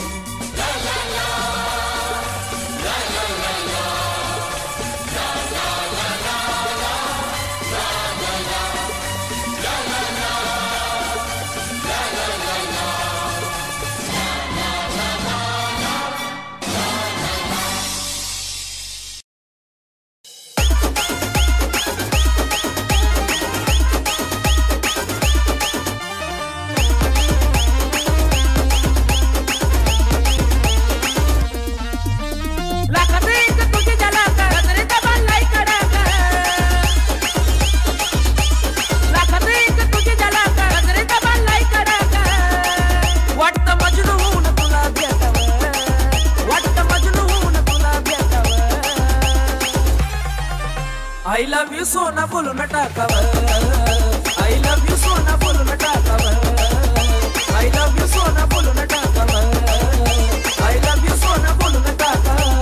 I love you सोना बोलो ना टाकावर। I love you सोना बोलो ना टाकावर। I love you सोना बोलो ना टाकावर। I love you सोना बोलो ना टाकावर।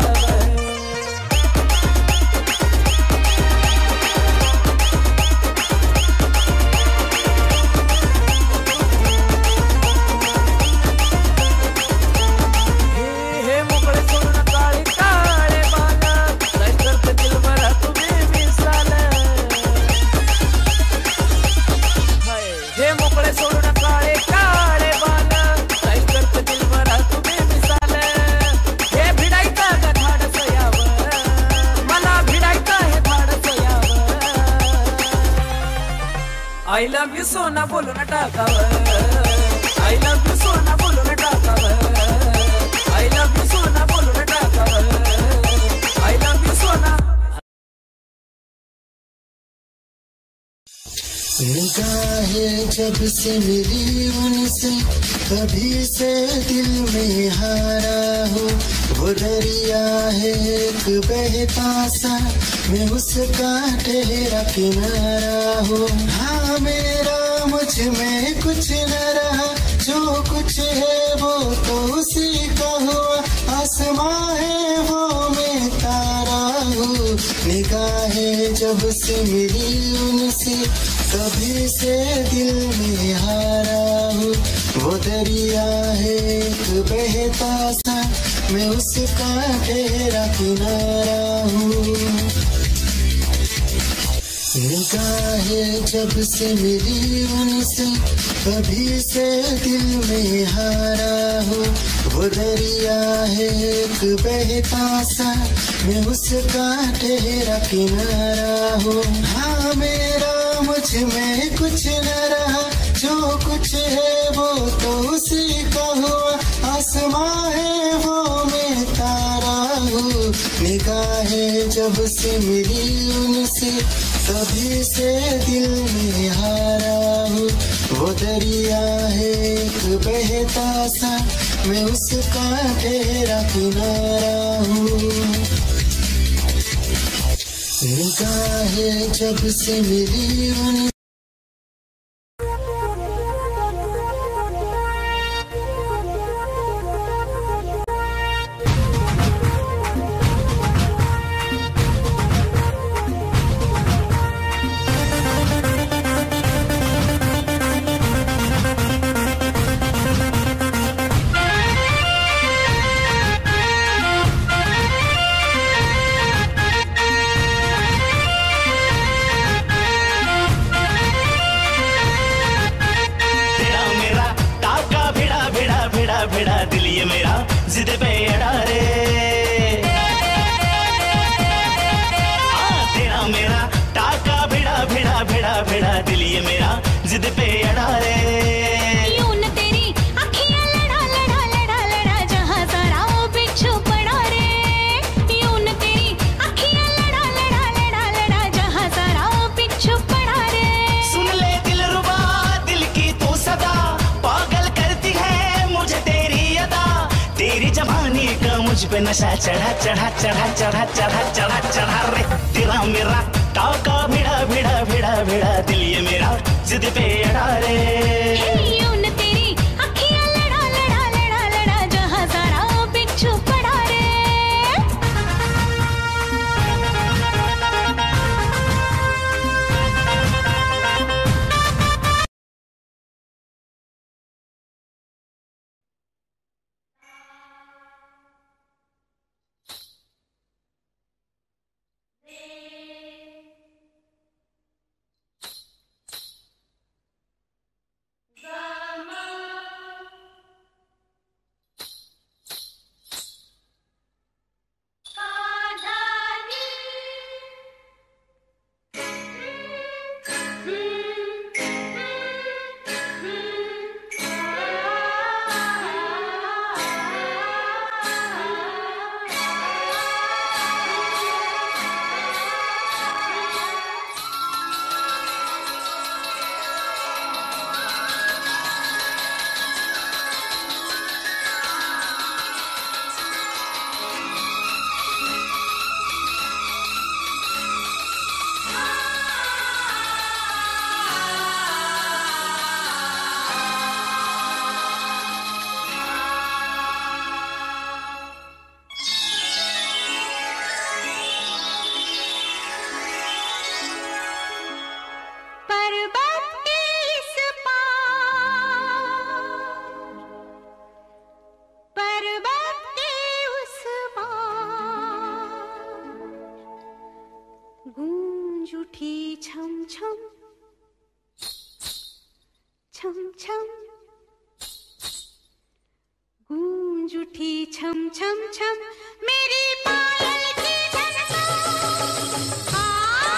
I love you सोना बोलो ना टाकावर। I love you सोना बोलो ना टाकावर। I love you सोना बोलो ना टाकावर। I love you सोना। निगाहें जब से मिली उनसे कभी से दिल में हारा हो। वो दरिया है एक बहता सा, मैं उसका ठहरा किनारा हो। हाँ मेरा मुझ में कुछ न रहा, जो कुछ है वो तो उसी का हुआ। आसमां है वो मैं तारा हूँ। निगाहें जब से मिली उनसे कभी से दिल में हारा हूँ। वो दरिया है एक बहता सा, मैं उसका ठहरा किनारा हूँ। निगाहें जब से मिली उनसे कभी से दिल में हारा हूँ। वो दरिया है एक बहता सा, मैं उसका ठहरा किनारा हूँ। हाँ मेरा मुझ में कुछ न रहा, जो कुछ है वो तो उसी का हुआ। आसमां है वो मैं तारा हूँ। निगाहें जब से मिली उनसे कभी से दिल में हारा हूँ। वो दरिया है एक बहता सा, मैं उसका ठहरा किनारा हूँ। निगाहें जब से मिली उनसे मुझ पे नशा चढ़ा चढ़ा चढ़ा चढ़ा चढ़ा चढ़ा चढ़ा रे तेरा मेरा टाका भिड़ा भिड़ा भिड़ा भिड़ा दिल ये मेरा जिद पे अड़ा रे यूं न तेरी अखियां लड़ा लड़ा लड़ा लड़ा जहां सारा बिच्छू पड़ा रे। गूंज उठी छम छम छम छम, गूंज उठी छम छम छम मेरी पायल की धड़कन।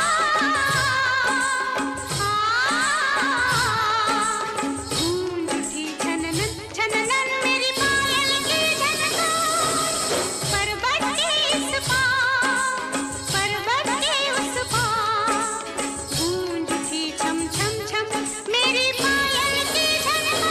गूंज उठी छननन छननन मेरी पायल की धड़कन। पर्वत के इस पार पर्वत के उस पार, गूंज उठी छम छम छम मेरी पायल की धड़कन।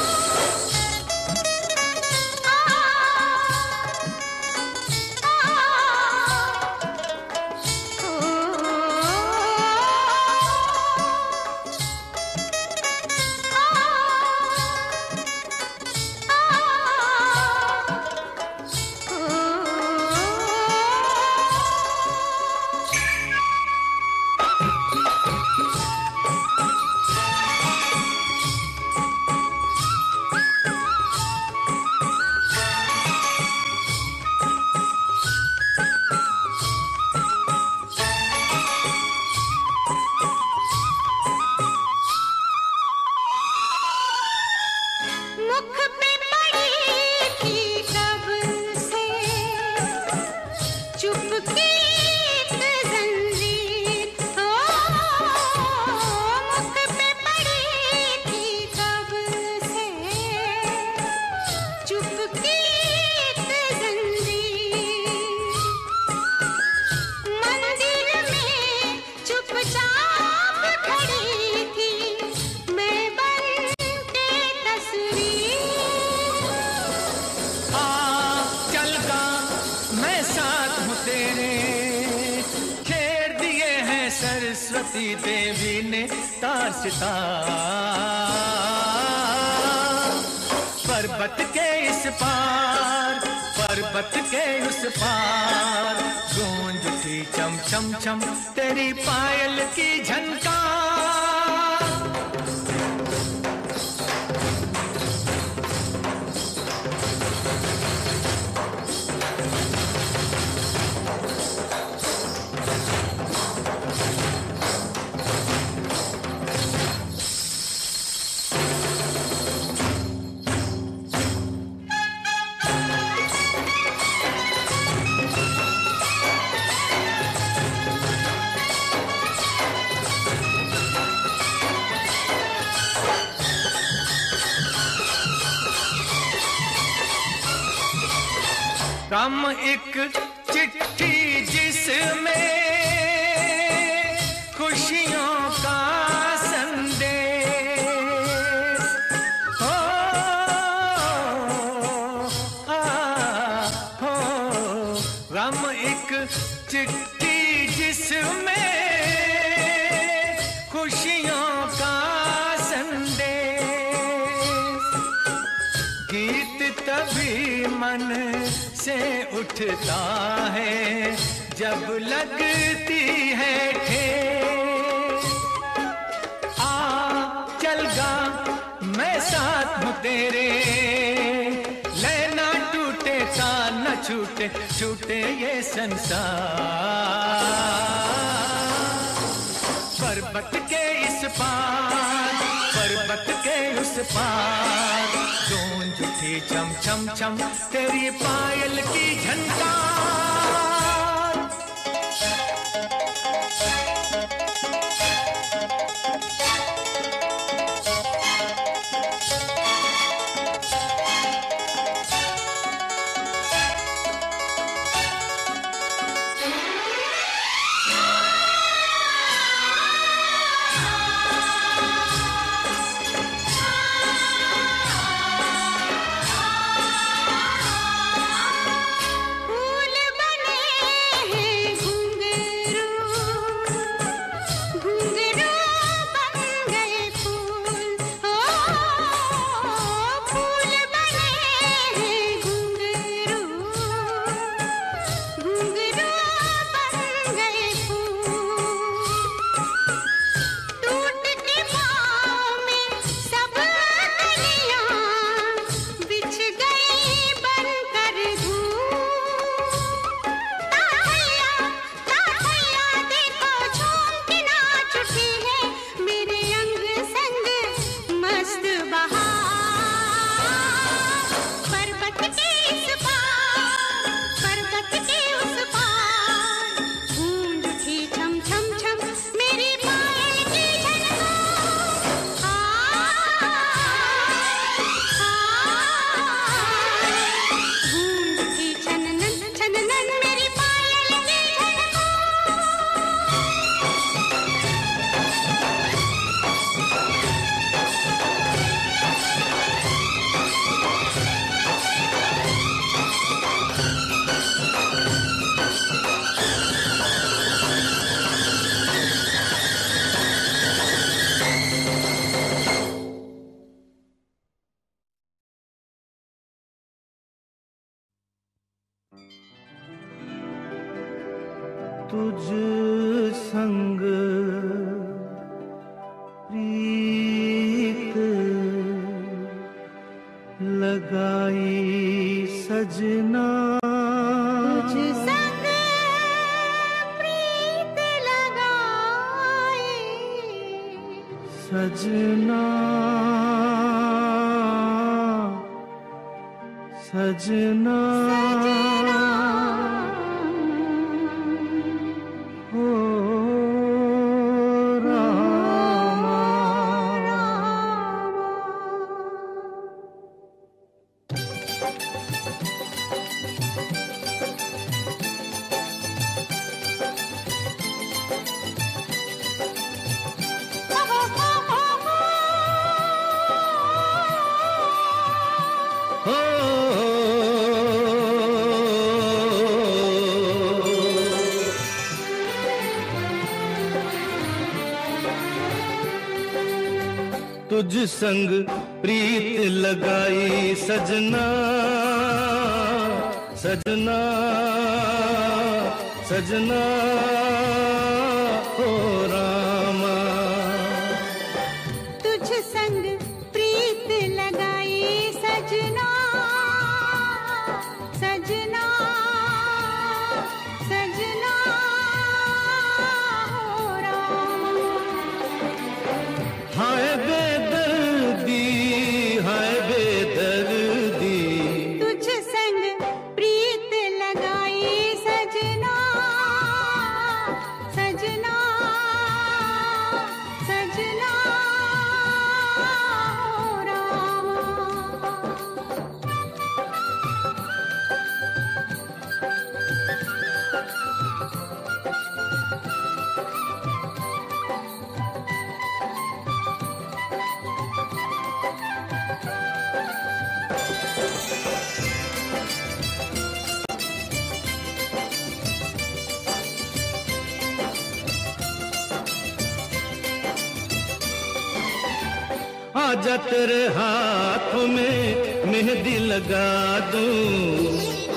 मुख पे पड़ी थी कब से चुपकी जंजीर, ओ मुख पे पड़ी थी कब से चुपकी जंजीर। मंदिर में चुपचाप खड़ी थी मैं बन के तस्वीर। चल गा मैं साथ हूँ तेरे, खेर दिए हैं सरस्वती देवी ने तार सितार। पर्वत के इस पार पर्वत के उस पार, गूंज उठी चम चम चम तेरी पायल की झनकार। कम एक चिट्ठी जिसमें खुशियों का संदेश हो, हो चिट्ठी जिसमें खुशियों का संदेश, गीत तभी मन से उठता है जब लगती है ठेस। आ चल गा मैं साथ हूँ तेरे, लेना टूटे तार न छूटे, छूटे ये संसार। पर्वत के इस पार, पर्वत के उस पार, गूंज उठी छम छम छम तेरी पायल की झनकार। तुझ संग प्रीत लगाई सजना, तुझ संग प्रीत लगाई सजना सजना हो रामा। तुझ संग प्रीत लगाई सजना सजना सजना हो रामा। तुझ संग प्रीत लगाई सजना सजना सजना हो रामा। हाय बेदर्दी हाय बेदर्दी, तुझ संग प्रीत लगाई सजना आजा तेरे हाथों में मेहंदी लगा दूं,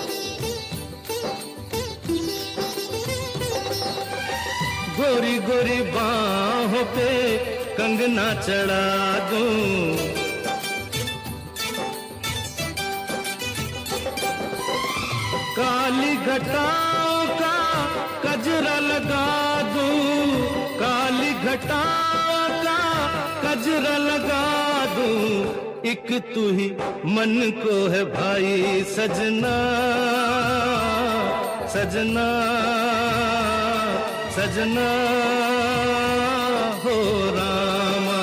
गोरी गोरी बाहों पे कंगना चढ़ा दूं, काली घटाओं का कजरा लगा दूं, काली घटाओं का कजरा लगा दूं, एक तू ही मन को है भाई सजना, सजना सजना हो रामा।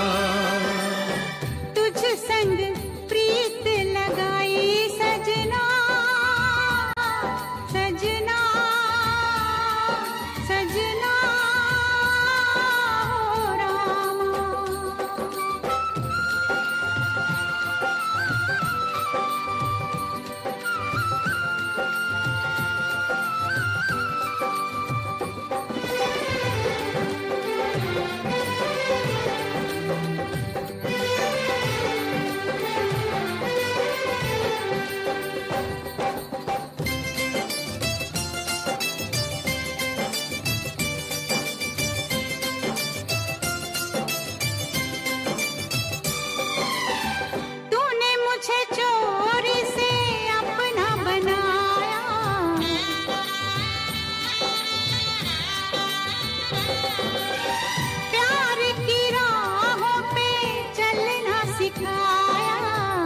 तुझ संग प्रीत लगाई सजना, सजना सजना हो रामा। तूने मुझे चोरी से अपना बनाया, प्यार की राहों पे चलना सिखाया,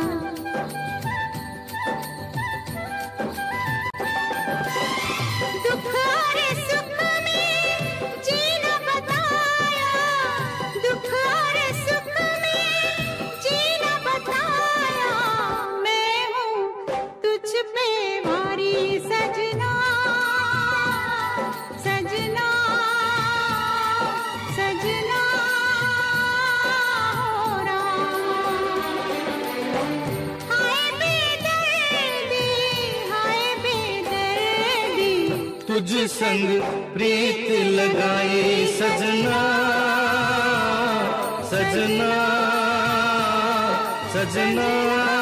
दुख और सुख में जीना बताया, दुख और सुख में जीना बताया, मैं हूँ तुझ पे भारी सजना, सजना सजना हो रामा। हाय बेदर्दी, हाय बेदर्दी, तुझ संग प्रीत लगाई सजना, सजना सजना